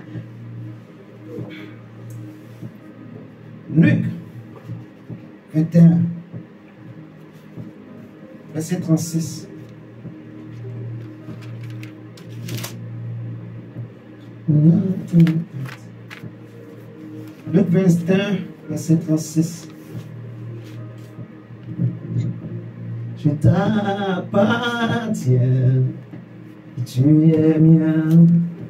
Luc vingt et un. Verset trente-six. Luc vingt et un, verset trente-six. Je t'appartiens, tu es mien.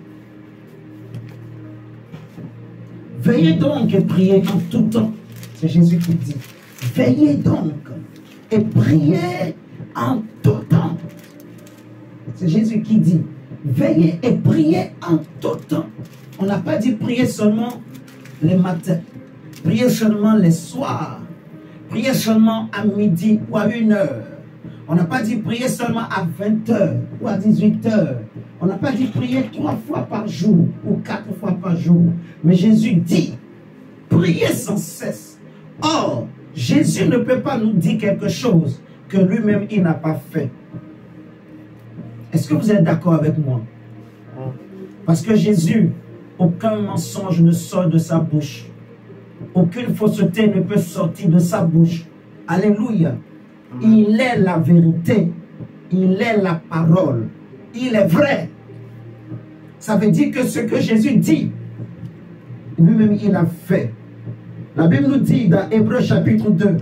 Veillez donc et priez en tout temps. C'est Jésus qui dit. Veillez donc et priez en tout temps. C'est Jésus qui dit. Veillez et priez en tout temps. On n'a pas dit prier seulement les matins. Prier seulement les soirs. Prier seulement à midi ou à une heure. On n'a pas dit prier seulement à vingt heures ou à dix-huit heures. On n'a pas dit prier trois fois par jour ou quatre fois par jour. Mais Jésus dit, priez sans cesse. Or, Jésus ne peut pas nous dire quelque chose que lui-même, il n'a pas fait. Est-ce que vous êtes d'accord avec moi? Parce que Jésus, aucun mensonge ne sort de sa bouche. Aucune fausseté ne peut sortir de sa bouche. Alléluia. Il est la vérité. Il est la parole. Il est vrai. Ça veut dire que ce que Jésus dit, lui-même il a fait. La Bible nous dit dans Hébreux chapitre deux,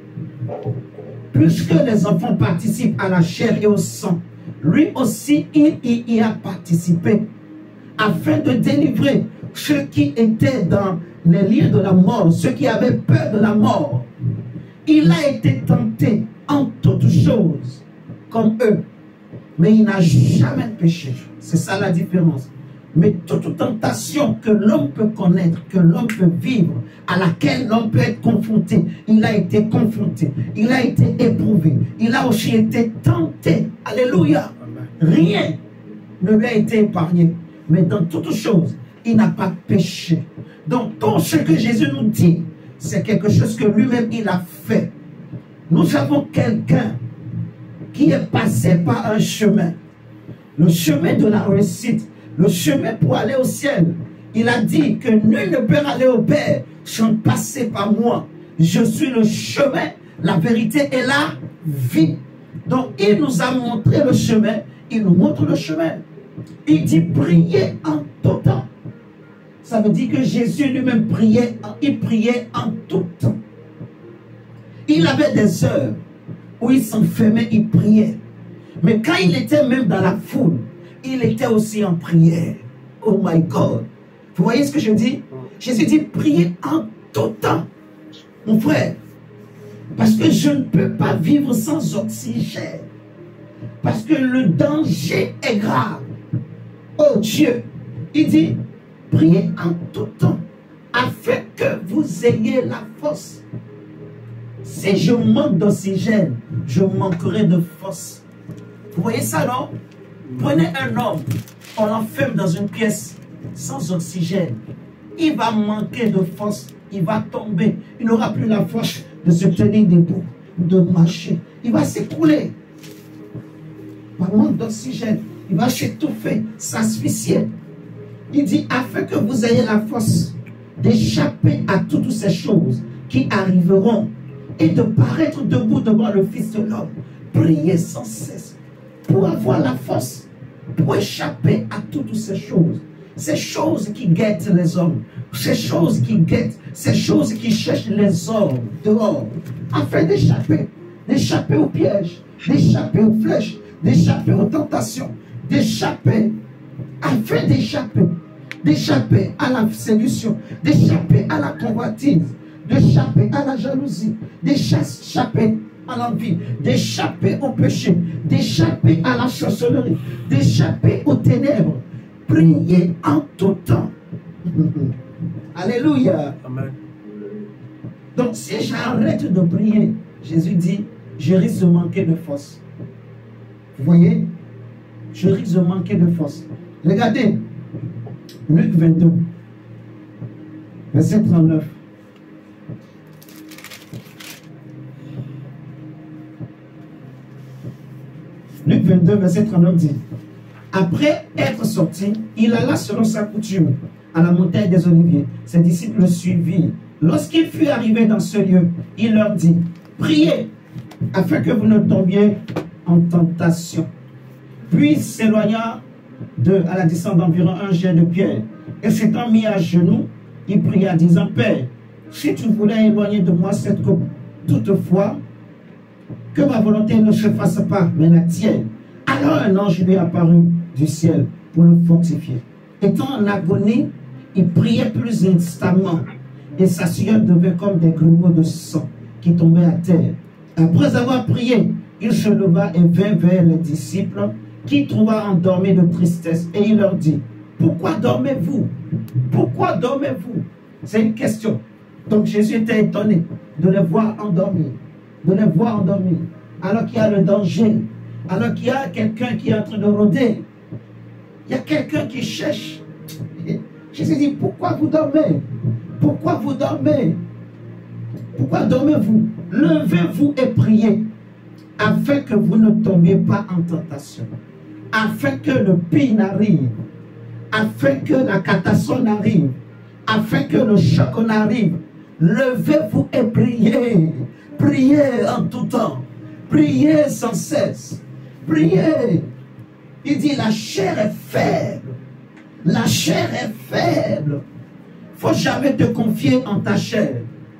puisque les enfants participent à la chair et au sang, lui aussi il, il y a participé, afin de délivrer ceux qui étaient dans les lieux de la mort, ceux qui avaient peur de la mort. Il a été tenté en toutes choses comme eux, mais il n'a jamais péché. C'est ça la différence. Mais toute tentation que l'homme peut connaître, que l'homme peut vivre, à laquelle l'homme peut être confronté, il a été confronté, il a été éprouvé, il a aussi été tenté. Alléluia. Rien ne lui a été épargné. Mais dans toutes choses, il n'a pas péché. Donc tout ce que Jésus nous dit, c'est quelque chose que lui-même il a fait. Nous avons quelqu'un qui est passé par un chemin. Le chemin de la réussite, le chemin pour aller au ciel. Il a dit que nul ne peut aller au Père sans passer par moi. Je suis le chemin, la vérité et la vie. Donc il nous a montré le chemin, il nous montre le chemin. Il dit prier en tout temps. Ça veut dire que Jésus lui-même priait, il priait en tout temps. Il avait des heures où il s'enfermait, il priait. Mais quand il était même dans la foule, il était aussi en prière. Oh my God. Vous voyez ce que je dis? Jésus dit prier en tout temps. Mon frère, parce que je ne peux pas vivre sans oxygène. Parce que le danger est grave. Oh Dieu, il dit priez en tout temps afin que vous ayez la force. Si je manque d'oxygène, je manquerai de force. Vous voyez ça, non? Prenez un homme, on l'enferme dans une pièce sans oxygène. Il va manquer de force, il va tomber. Il n'aura plus la force de se tenir debout, de marcher. Il va s'écrouler. Par manque d'oxygène, il va s'étouffer, s'asphyxier. Il dit, afin que vous ayez la force d'échapper à toutes ces choses qui arriveront et de paraître debout devant le Fils de l'homme. Priez sans cesse pour avoir la force, pour échapper à toutes ces choses. Ces choses qui guettent les hommes, ces choses qui guettent, ces choses qui cherchent les hommes dehors, afin d'échapper, d'échapper aux pièges, d'échapper aux flèches, d'échapper aux tentations, d'échapper, afin d'échapper, d'échapper à la séduction, d'échapper à la convoitise, d'échapper à la jalousie, d'échapper à l'envie, d'échapper au péché, d'échapper à la sorcellerie, d'échapper aux ténèbres. Priez en tout temps. Alléluia. Amen. Donc si j'arrête de prier, Jésus dit, je risque de manquer de force. Vous voyez? Je risque de manquer de force. Regardez, Luc vingt-deux, verset trente-neuf. Luc vingt-deux, verset trente-neuf dit, après être sorti, il alla selon sa coutume à la montagne des Oliviers. Ses disciples le suivirent. Lorsqu'il fut arrivé dans ce lieu, il leur dit, priez afin que vous ne tombiez en tentation. Puis s'éloigna de, à la distance d'environ un jet de pierre, et s'étant mis à genoux, il pria, disant, Père, si tu voulais éloigner de moi cette coupe, toutefois, que ma volonté ne se fasse pas, mais la tienne. Alors un ange lui apparut du ciel pour le fortifier. Étant en agonie, il priait plus instamment, et sa sueur devait comme des grumeaux de sang qui tombaient à terre. Après avoir prié, il se leva et vint vers les disciples, qui trouva endormis de tristesse, et il leur dit, pourquoi dormez-vous? Pourquoi dormez-vous? C'est une question. Donc Jésus était étonné de les voir endormis, de les voir endormis. alors qu'il y a le danger, alors qu'il y a quelqu'un qui est en train de rôder, il y a quelqu'un qui cherche. Jésus dit, pourquoi vous dormez? Pourquoi vous dormez? Pourquoi dormez-vous? Levez-vous et priez, afin que vous ne tombiez pas en tentation, afin que le pire n'arrive, afin que la catastrophe n'arrive, afin que le choc n'arrive. Levez-vous et priez. Priez en tout temps. Priez sans cesse. Priez. Il dit, la chair est faible. La chair est faible. Il ne faut jamais te confier en ta chair.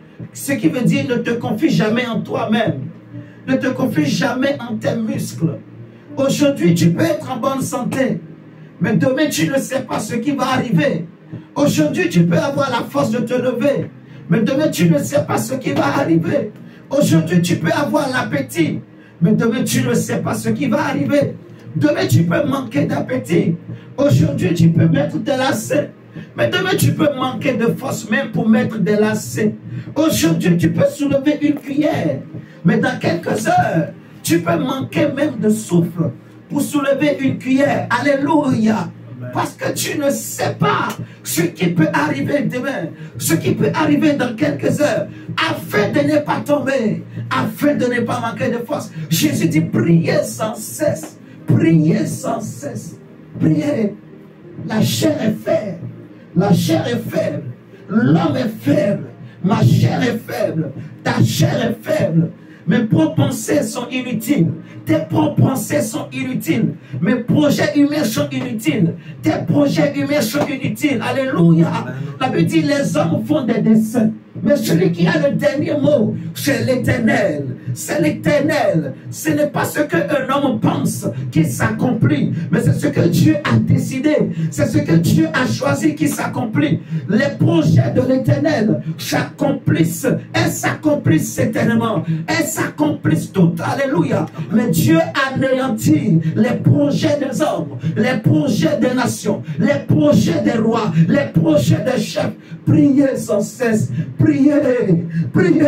Ce qui veut dire, ne te confie jamais en toi-même. Ne te confie jamais en tes muscles. Aujourd'hui, tu peux être en bonne santé. Mais demain, tu ne sais pas ce qui va arriver. Aujourd'hui, tu peux avoir la force de te lever. Mais demain, tu ne sais pas ce qui va arriver. Aujourd'hui, tu peux avoir l'appétit. Mais demain, tu ne sais pas ce qui va arriver. Demain, tu peux manquer d'appétit. Aujourd'hui, tu peux mettre des lacets. Mais demain, tu peux manquer de force même pour mettre des lacets. Aujourd'hui, tu peux soulever une cuillère. Mais dans quelques heures, tu peux manquer même de souffle pour soulever une cuillère. Alléluia. Parce que tu ne sais pas ce qui peut arriver demain, ce qui peut arriver dans quelques heures, afin de ne pas tomber, afin de ne pas manquer de force. Jésus dit, priez sans cesse, priez sans cesse, priez. La chair est faible, la chair est faible, l'homme est faible, ma chair est faible, ta chair est faible. Mes propres pensées sont inutiles. Tes propres pensées sont inutiles. Mes projets humains sont inutiles. Tes projets humains sont inutiles. Alléluia. La Bible dit, les hommes font des desseins. Mais celui qui a le dernier mot, c'est l'Éternel. C'est l'Éternel. Ce n'est pas ce qu'un homme pense qui s'accomplit, mais c'est ce que Dieu a décidé. C'est ce que Dieu a choisi qui s'accomplit. Les projets de l'Éternel s'accomplissent. Elles s'accomplissent éternellement. Elles s'accomplissent toutes. Alléluia. Mais Dieu anéantit les projets des hommes, les projets des nations, les projets des rois, les projets des chefs. Priez sans cesse. Priez, priez,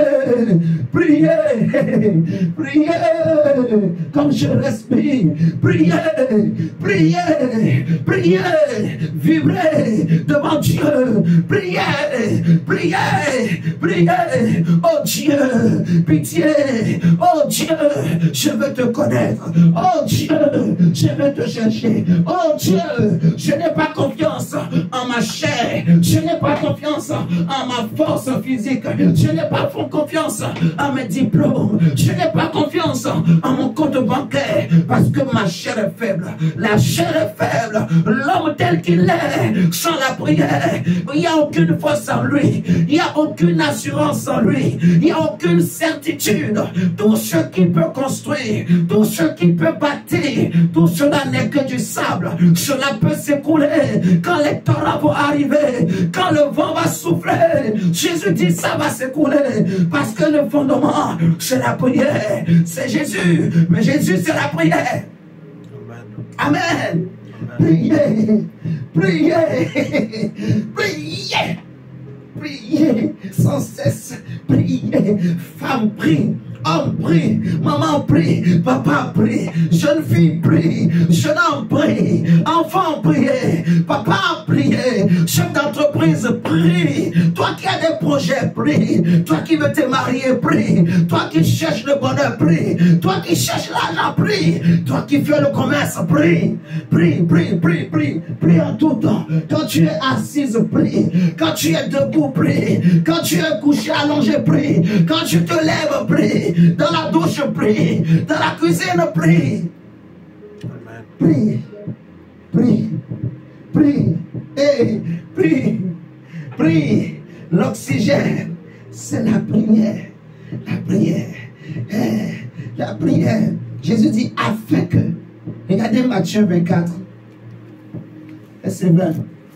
priez, priez, comme je respire. Priez, priez, priez, vibrez devant Dieu. Priez, priez, priez. Oh Dieu, pitié. Oh Dieu, je veux te connaître. Oh Dieu, je veux te chercher. Oh Dieu, je n'ai pas confiance en ma chair. Je n'ai pas confiance en ma force physique. Je n'ai pas confiance en mes diplômes. Je n'ai pas confiance en mon compte bancaire parce que ma chair est faible. La chair est faible. L'homme tel qu'il est, sans la prière, il n'y a aucune force en lui. Il n'y a aucune assurance en lui. Il n'y a aucune certitude. Tout ce qui peut construire, tout ce qui peut bâtir, tout cela n'est que du sable. Cela peut s'écouler quand les torrents vont arriver, quand le vent va souffler. Jésus dit ça va s'écouler parce que le fondement c'est la prière, c'est Jésus, mais Jésus c'est la prière. Amen. Amen. Priez, priez, priez, priez sans cesse, priez. Femme prie, homme prie, maman prie, papa prie, jeune fille prie, jeune homme prie, enfant prie, papa prie, chef d'entreprise prie, toi qui as des projets prie, toi qui veux te marier prie, toi qui cherches le bonheur prie, toi qui cherches l'argent prie, toi qui fais le commerce prie, prie, prie, prie, prie, prie en tout temps. Quand tu es assise prie, quand tu es debout prie, quand tu es couché allongé prie, quand tu te lèves prie, dans la douche prie, dans la cuisine prie. Prie, prie, prie, et prie, prie. L'oxygène, c'est la prière, la prière, eh, la prière. Jésus dit afin que, regardez Matthieu vingt-quatre, verset vingt.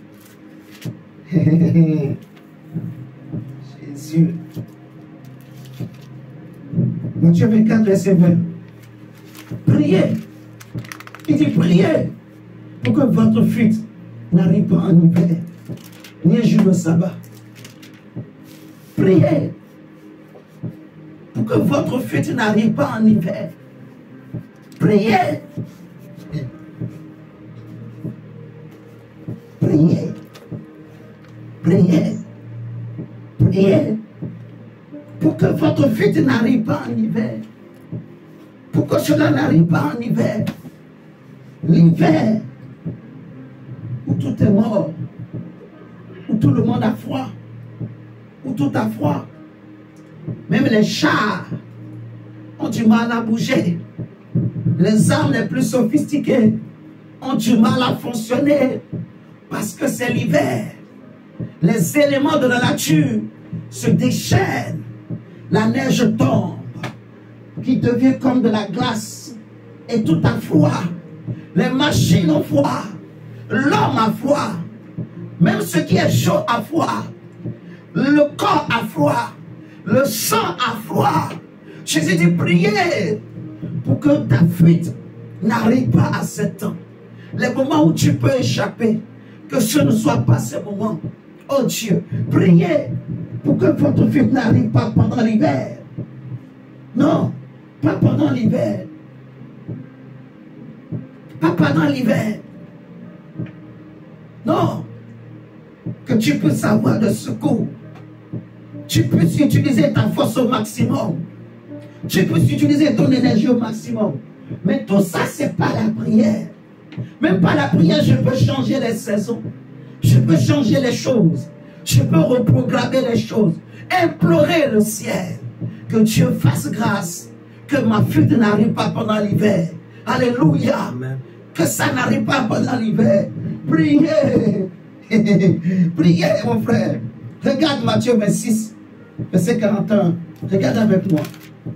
Jésus. Matthieu vingt-quatre, verset vingt. Priez. Il dit priez pour que votre fuite n'arrive pas en hiver, ni un jour de sabbat. Priez pour que votre fuite n'arrive pas en hiver, Priez. Priez. Priez. Priez. Pour que votre fuite n'arrive pas en hiver. Pour que cela n'arrive pas en hiver. L'hiver où tout est mort, où tout le monde a froid, où tout a froid. Même les chars ont du mal à bouger. Les armes les plus sophistiquées ont du mal à fonctionner parce que c'est l'hiver. Les éléments de la nature se déchaînent. La neige tombe, qui devient comme de la glace, et tout a froid. Les machines ont froid. L'homme a froid. Même ce qui est chaud a froid. Le corps a froid. Le sang a froid. Jésus dit, priez pour que ta fuite n'arrive pas à ce temps. Les moments où tu peux échapper, que ce ne soit pas ces moments. Oh Dieu, priez pour que votre fuite n'arrive pas pendant l'hiver. Non, pas pendant l'hiver. Pas pendant l'hiver. Non. Que tu puisses avoir de secours. Tu puisses utiliser ta force au maximum. Tu puisses utiliser ton énergie au maximum. Mais tout ça, c'est pas la prière. Même pas la prière, je peux changer les saisons. Je peux changer les choses. Je peux reprogrammer les choses. Implorer le ciel. Que Dieu fasse grâce. Que ma fuite n'arrive pas pendant l'hiver. Alléluia. Amen. Que ça n'arrive pas pendant l'hiver. Priez. Priez, mon frère. Regarde Matthieu vingt-six, verset quarante et un. Regarde avec moi.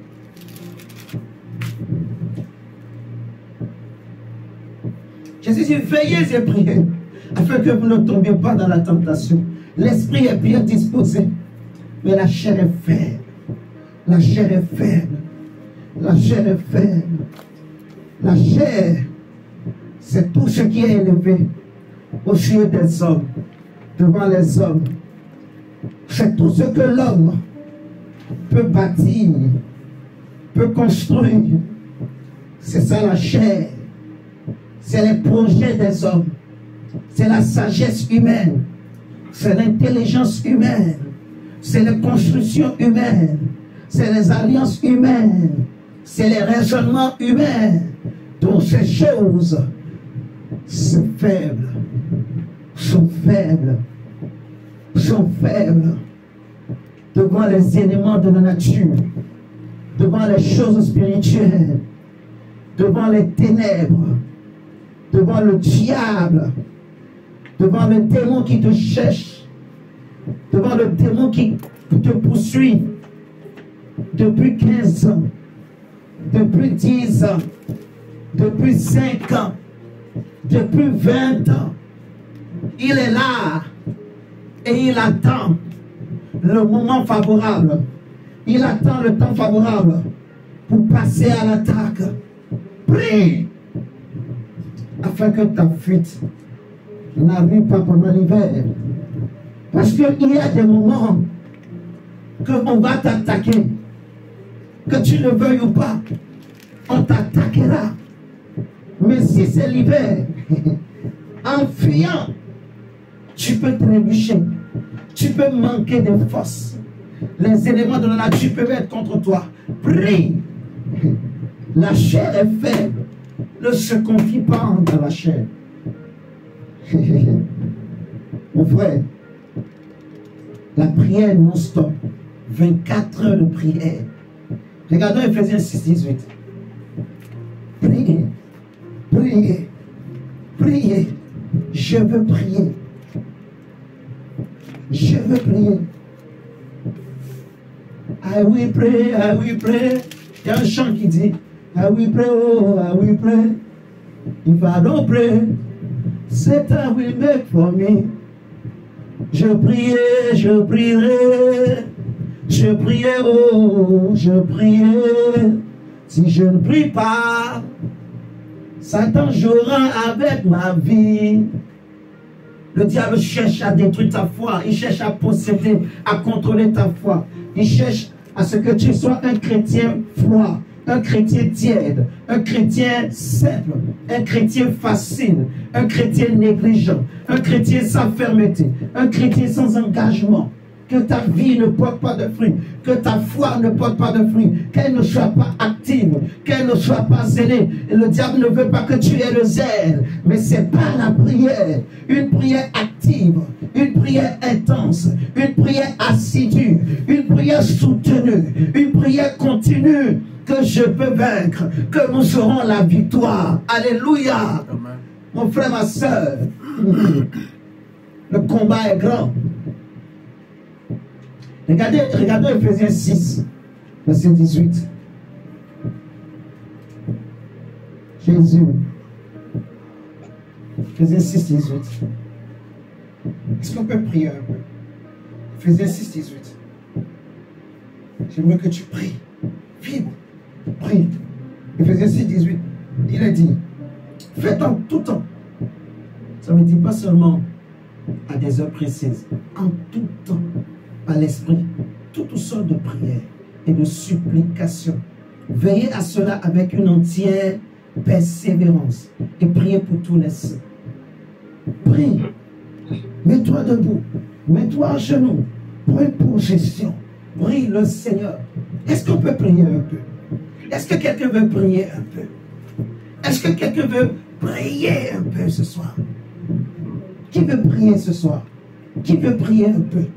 Jésus dit, veillez et priez, afin que vous ne tombiez pas dans la tentation. L'esprit est bien disposé, mais la chair est faible. La chair est faible. La chair est faible. La chair, c'est tout ce qui est élevé aux yeux des hommes, devant les hommes. C'est tout ce que l'homme peut bâtir, peut construire. C'est ça la chair. C'est les projets des hommes. C'est la sagesse humaine. C'est l'intelligence humaine. C'est les constructions humaines. C'est les alliances humaines. C'est les raisonnements humains. Donc ces choses sont faibles. Sont faibles. Sont faibles. Devant les éléments de la nature. Devant les choses spirituelles. Devant les ténèbres. Devant le diable. Devant le démon qui te cherche. Devant le démon qui te poursuit. Depuis quinze ans. Depuis dix ans. Depuis cinq ans. Depuis vingt ans. Il est là. Et il attend le moment favorable. Il attend le temps favorable pour passer à l'attaque. Prie afin que ta fuite n'arrive pas pendant l'hiver. Parce qu'il y a des moments que on va t'attaquer. Que tu le veuilles ou pas, on t'attaquera. Mais si c'est l'hiver, en fuyant, tu peux trébucher. Tu peux manquer de force. Les éléments de la nature peuvent être contre toi. Prie. La chair est faible. Ne se confie pas dans la chair. Mon frère, la prière non-stop. vingt-quatre heures de prière. Regardons Ephésiens six, dix-huit. Priez. Priez. Priez. Je veux prier. Je veux prier. I will pray, I will pray. Il y a un chant qui dit I will pray, oh, I will pray. If I don't pray, Satan will make for me. Je prierai, je prierai. Je prierai, oh, je prierai. Si je ne prie pas, Satan jouera avec ma vie. Le diable cherche à détruire ta foi. Il cherche à posséder, à contrôler ta foi. Il cherche à ce que tu sois un chrétien froid, un chrétien tiède, un chrétien simple, un chrétien facile, un chrétien négligent, un chrétien sans fermeté, un chrétien sans engagement. Que ta vie ne porte pas de fruits, que ta foi ne porte pas de fruits, qu'elle ne soit pas active, qu'elle ne soit pas zélée. Et le diable ne veut pas que tu aies le zèle, mais c'est pas la prière, une prière active, une prière intense, une prière assidue, une prière soutenue, une prière continue, que je peux vaincre, que nous aurons la victoire. Alléluia. Mon frère, ma soeur, le combat est grand. Regardez, regardez Ephésiens six, verset dix-huit. Jésus. Ephésiens six, dix-huit. Est-ce qu'on peut prier un peu? Ephésiens six, dix-huit. J'aimerais que tu pries. Vibre. Prie. Ephésiens six, dix-huit. Il a dit, faites en tout temps. Ça ne veut dire pas seulement à des heures précises. En tout temps. Par l'esprit, toutes sortes de prières et de supplications. Veillez à cela avec une entière persévérance et priez pour tous les saints. Prie. Mets-toi debout. Mets-toi à genoux. Prie pour gestion. Prie le Seigneur. Est-ce qu'on peut prier un peu? Est-ce que quelqu'un veut prier un peu? Est-ce que quelqu'un veut prier un peu ce soir? Qui veut prier ce soir? Qui veut prier un peu?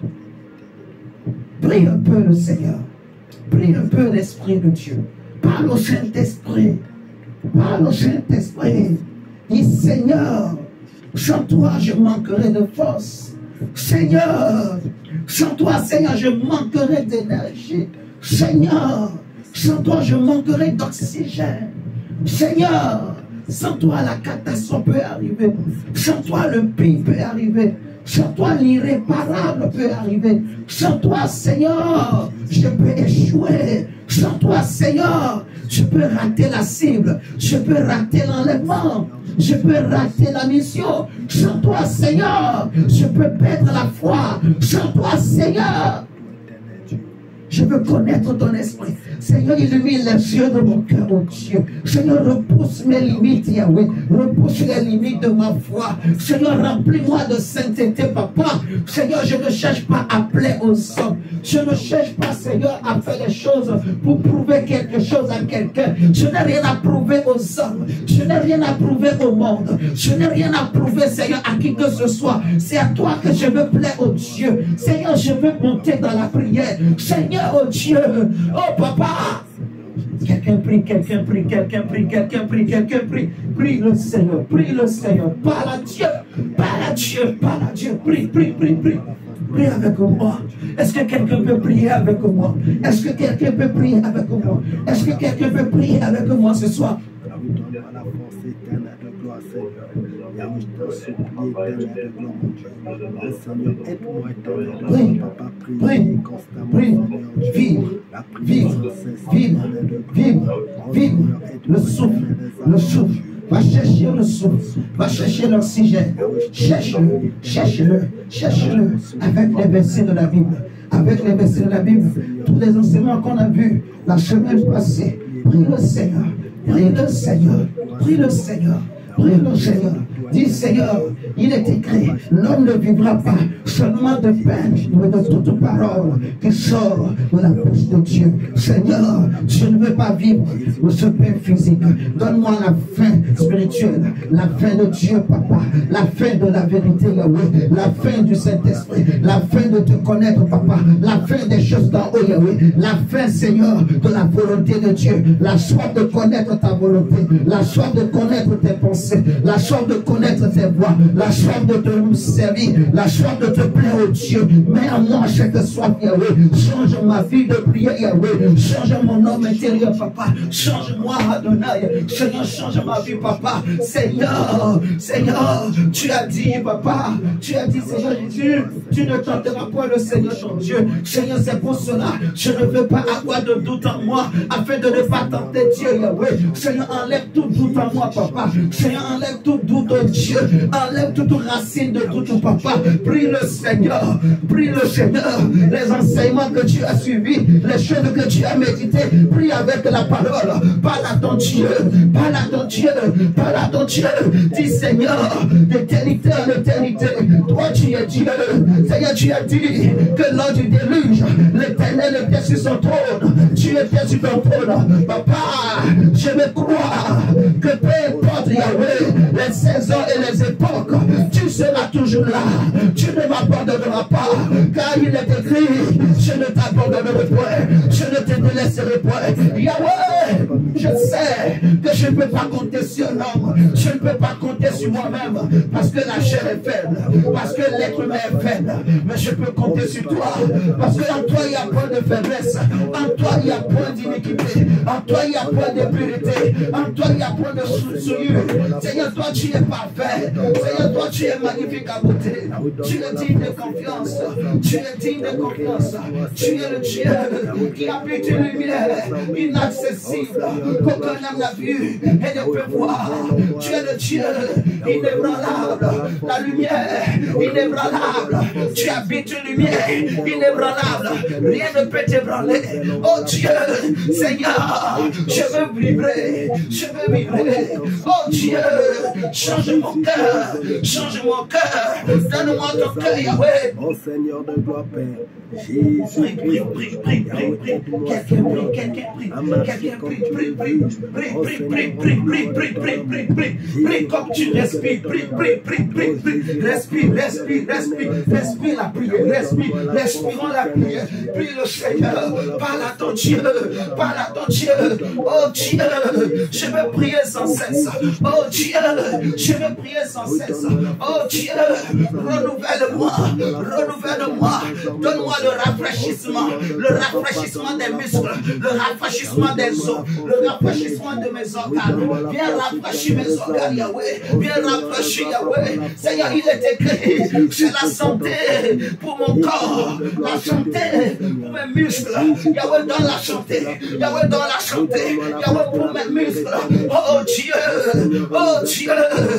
Prie un peu le Seigneur. Prie un peu l'Esprit de Dieu. Parle au Saint-Esprit. Parle au Saint-Esprit. Dis Seigneur, sans toi je manquerai de force. Seigneur, sans toi Seigneur je manquerai d'énergie. Seigneur, sans toi je manquerai d'oxygène. Seigneur, sans toi la catastrophe peut arriver. Sans toi le pire peut arriver. Sans toi, l'irréparable peut arriver. Sans toi, Seigneur, je peux échouer. Sans toi, Seigneur, je peux rater la cible. Je peux rater l'enlèvement. Je peux rater la mission. Sans toi, Seigneur, je peux perdre la foi. Sans toi, Seigneur, je veux connaître ton esprit. Seigneur, illumine les yeux de mon cœur, mon Dieu. Seigneur, repousse mes limites, Yahweh. Repousse les limites de ma foi. Seigneur, remplis-moi de sainteté, Papa. Seigneur, je ne cherche pas à plaire aux hommes. Je ne cherche pas, Seigneur, à faire les choses pour prouver quelque chose à quelqu'un. Je n'ai rien à prouver aux hommes. Je n'ai rien à prouver au monde. Je n'ai rien à prouver, Seigneur, à qui que ce soit. C'est à toi que je veux plaire, oh Dieu. Seigneur, je veux monter dans la prière. Seigneur, oh Dieu. Oh Papa. Quelqu'un prie, quelqu'un prie, quelqu'un prie, quelqu'un prie, quelqu'un prie. Prie le Seigneur, prie le Seigneur. Parle à Dieu, parle à Dieu, parle à Dieu. Prie, prie, prie, prie. Prie avec moi. Est-ce que quelqu'un peut prier avec moi? Est-ce que quelqu'un peut prier avec moi? Est-ce que quelqu'un peut prier avec moi ce soir? Prie, prie, prie, vive, vive, vive, vive, vive, le souffle, le souffle. Va chercher le souffle, va chercher l'oxygène. Cherche-le, cherche-le, cherche-le avec les versets de la Bible. Avec les versets de la Bible, tous les enseignements qu'on a vus la semaine passée. Prie le Seigneur, prie le Seigneur, prie le Seigneur, prie le Seigneur. Dis Seigneur, il est écrit, l'homme ne vivra pas seulement de pain, mais de toute parole qui sort de la bouche de Dieu. Seigneur, je ne veux pas vivre de ce pain physique. Donne-moi la faim spirituelle, la faim de Dieu, Papa, la faim de la vérité, Yahweh, la faim du Saint-Esprit, la faim de te connaître, Papa, la faim des choses d'en haut, Yahweh, la faim, Seigneur, de la volonté de Dieu, la soif de connaître ta volonté, la soif de connaître tes pensées, la soif de connaître tes voies, la soif de te servir, la soif de te plaire au Dieu. Mets en moi cette soif, Yahweh. Change ma vie de prière, Yahweh. Change mon homme intérieur, Papa. Change-moi, Adonai. Seigneur, change ma vie, Papa. Seigneur, Seigneur, tu as dit, Papa, tu as dit, Seigneur Jésus, tu ne tenteras pas le Seigneur ton Dieu. Seigneur, c'est pour cela, je ne veux pas avoir de doute en moi, afin de ne pas tenter Dieu, Yahweh. Seigneur, enlève tout doute en moi, Papa. Seigneur, Seigneur, enlève tout doute, oh Dieu. Enlève toute racine de doute, papa. Prie le Seigneur. Prie le Seigneur. Les enseignements que tu as suivis, les choses que tu as méditées, prie avec la parole. Parle à ton Dieu. Parle à ton Dieu. Parle à ton Dieu. Dis Seigneur, d'éternité en éternité, toi tu es Dieu. Seigneur, tu as dit que lors du déluge, l'Éternel était sur son trône. Tu étais sur ton trône. Papa, je me crois que peu importe Yahweh, les saisons et les époques, tu seras toujours là. Tu ne m'abandonneras pas, car il est écrit, je ne t'abandonnerai point, je ne te délaisserai point. Yahweh, je sais que je ne peux pas compter sur l'homme, je ne peux pas compter sur moi-même, parce que la chair est faible, parce que l'être humain est faible, mais je peux compter sur toi, parce qu'en toi il n'y a point de faiblesse, en toi il n'y a point d'iniquité, en toi il n'y a point d'impureté, en toi il n'y a point de souillure. Seigneur, toi tu es parfait, Seigneur, toi tu es magnifique à beauté, tu es digne de confiance, tu es digne de confiance, tu es le Dieu qui habite une lumière inaccessible, qu'aucun homme n'a vu et ne peut voir. Tu es le Dieu inébranlable, la lumière inébranlable, tu habites une lumière inébranlable, rien ne peut t'ébranler. Oh Dieu, Seigneur, je veux vibrer, je veux vibrer. Oh Dieu, change mon cœur, change mon cœur, donne-moi ton cœur, Yahweh. Oh Seigneur de gloire, Père, Jésus, prie, prie, prie, prie, prie, prie, quelqu'un prie, quelqu'un prie, quelqu'un prie, prie, prie, prie, prie, prie, prie, prie, prie, prie, prie, prie, prie, comme tu respires, prie, prie, prie, prie, prie, respire, respire, respire, respire la prière, respire, respirons la prière, prie le Seigneur, parle à ton Dieu, parle à ton Dieu, oh Dieu, je veux prier sans cesse, oh Dieu, je veux prier sans cesse, oh Dieu, renouvelle-moi, renouvelle-moi, donne-moi le rafraîchissement, le rafraîchissement des muscles, le rafraîchissement des os, le rafraîchissement de mes organes. Viens rafraîchir mes organes, Yahweh. Viens rafraîchir, Yahweh. Seigneur, il est écrit, c'est la santé pour mon corps, la santé pour mes muscles. Yahweh, donne la santé. Yahweh, donne la santé. Yahweh, pour mes muscles. Oh Dieu, oh Dieu,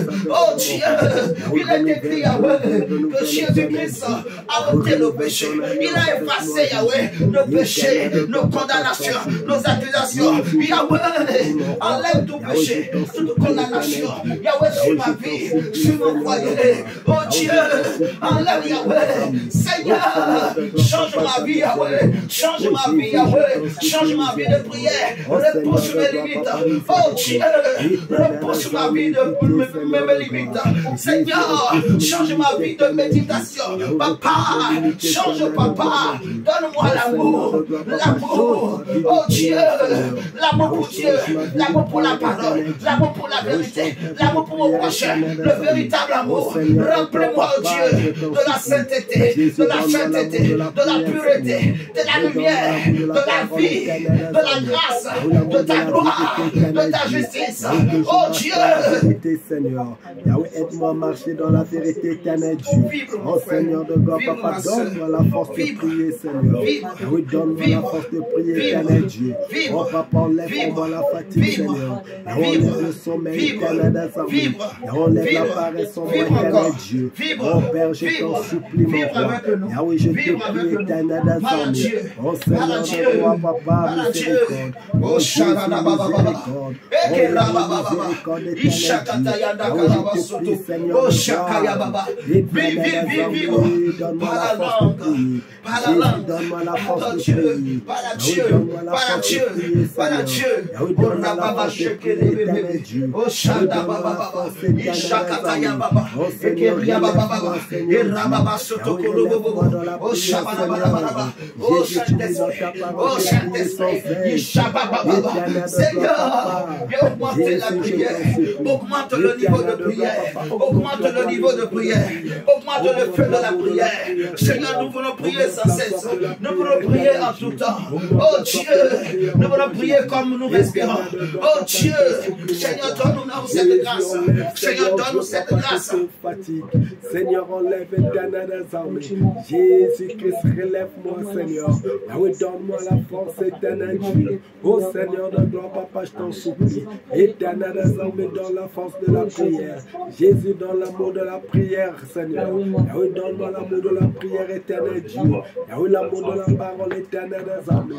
oh Dieu. Il est écrit, Yahweh, que Jésus-Christ a ôté le péché. Il a effacé, Yahweh, nos péchés, nos condamnations, nos accusations. Yahweh, enlève tout péché, toute condamnation. Yahweh, sur ma vie, sur mon foyer. Oh Dieu, enlève, Yahweh. Seigneur, change ma vie, Yahweh. Change ma vie, Yahweh. Change ma vie de prière. Repousse mes limites. Oh Dieu, repousse ma vie de mes limites. Seigneur, change ma vie de méditation. Papa, change, papa. Donne-moi l'amour. L'amour. Oh Dieu, l'amour pour Dieu. L'amour pour la parole. L'amour pour la vérité. L'amour pour mon prochain. Le véritable amour. Remplis-moi, oh Dieu, de la sainteté, de la sainteté, de la pureté, de la lumière, de la vie, de la grâce, de ta gloire, de ta justice. Oh Dieu, Seigneur, Yahweh, aide-moi à marcher dans la vérité éternelle, Dieu. Oh Seigneur de gloire, Papa, donne-moi la force de prier, Seigneur. Yahweh, donne-moi la force de prier, éternel Dieu. Oh Papa, enlève-moi la fatigue, Seigneur. Enlève le sommeil éternel dans sa vie. Enlève la paresse en moi, éternel Dieu. Oh Père, je t'en supplie, mon roi. Yahweh, je te prie, éternel dans sa vie. Oh Seigneur de gloire, Papa, miséricorde. Oh Seigneur, miséricorde. Oh Oh Shakaya Baba, vive, vive, vive, vive, par la langue, par la langue, par Dieu, par la Dieu, par la Dieu, par la Dieu, oh Rababa Shekele, oh Shanda Baba, Ishakataya Baba, Ekeria Baba, Rababa Sotokolo, oh Shabana Baba, oh Saint-Esprit, oh Saint-Esprit, Ishababa Baba, Seigneur, viens augmenter la prière, augmente le niveau de prière, augmente le niveau de prière, augmente le feu de la prière. Seigneur, nous voulons prier sans cesse, nous voulons prier en tout temps. Oh Dieu, nous voulons prier respirer comme nous respirons. Oh Dieu, Seigneur, donne-nous cette grâce. Seigneur, donne-nous cette grâce. Seigneur, enlève l'éternel des armées. Jésus-Christ, relève-moi, Seigneur. Yahweh, donne-moi la force éternelle, Dieu. Oh Seigneur de gloire, papa, je t'en supplie. Éternel des armées, donne la force de la prière. Jésus, donne l'amour de la prière, Seigneur. Yahweh, donne-moi l'amour de la prière éternelle, Dieu. Yahweh, l'amour de la parole éternelle des armées.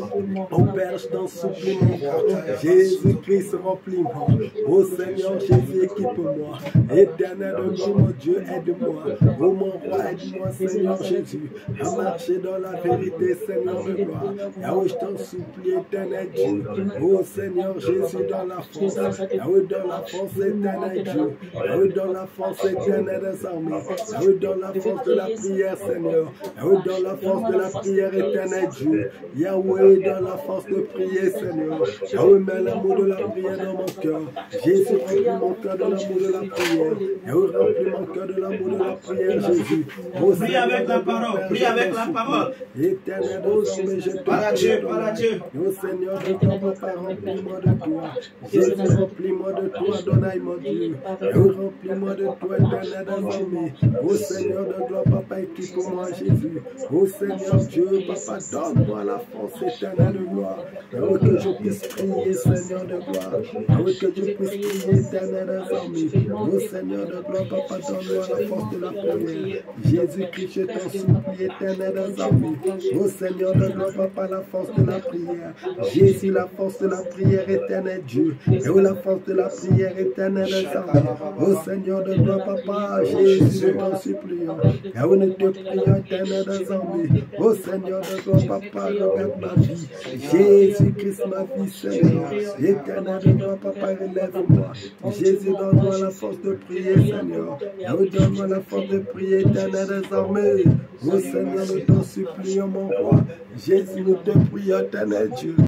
Oh Père, je t'en supplie, mon roi. Jésus-Christ, remplis-moi. Oh Seigneur, Jésus, équipe-moi. Éternel de gloire, mon Dieu, aide-moi. Oh mon roi, aide-moi, Seigneur Jésus, à marcher dans la vérité, Seigneur de gloire. Yahweh, je t'en supplie, éternel Dieu. Oh Seigneur Jésus, dans la force. Yahweh, dans la force éternelle Dieu. Yahweh, dans la force éternelle des armées. Yahweh, dans la force de la prière, Seigneur. Yahweh, dans la force de la prière éternelle Dieu. Yahweh, dans la force de prier, Seigneur. Yahweh, mets l'amour de la prière dans mon cœur. Jésus, remplis mon cœur de l'amour de la prière. Yahweh, remplis mon cœur de l'amour de la prière, Jésus. Oh, prie avec la parole, prie avec la parole. Éternel des armées, je te prie. Par Dieu. Oh Seigneur, papa, remplis-moi de toi. Jésus, remplis-moi de toi, Adonai, mon Dieu. Oh, remplis-moi de toi, éternel des armées. Oh Seigneur de gloire, papa, équipe-moi, Jésus. Oh Seigneur Dieu, papa, donne-moi la force éternelle de gloire. Oh, que je puisse prier, Seigneur de gloire. Oh, que je puisse prier, éternel des armées. Oh Seigneur de gloire, papa, donne-moi la force de la prière. Jésus-Christ, je t'en supplie, éternel des armées. Oh Seigneur de gloire, papa, la force de la prière. Jésus, la force de la prière éternelle, Dieu. Et oh, la force de la prière éternelle des armées. Oh Seigneur de gloire, papa, Jésus, je t'en supplie. Et oh, nous te prions, éternel des armées. Oh Seigneur de gloire, papa, regarde ma vie. Jésus-Christ, ma vie, Seigneur. Éternel de gloire, papa, relève-moi. Jésus, donne-moi la force de prier, Seigneur. Et oh, donne-moi la force de prier, éternel des armées. Oh Seigneur, nous t'en supplions, mon roi. Jésus, nous te prions, éternel Dieu.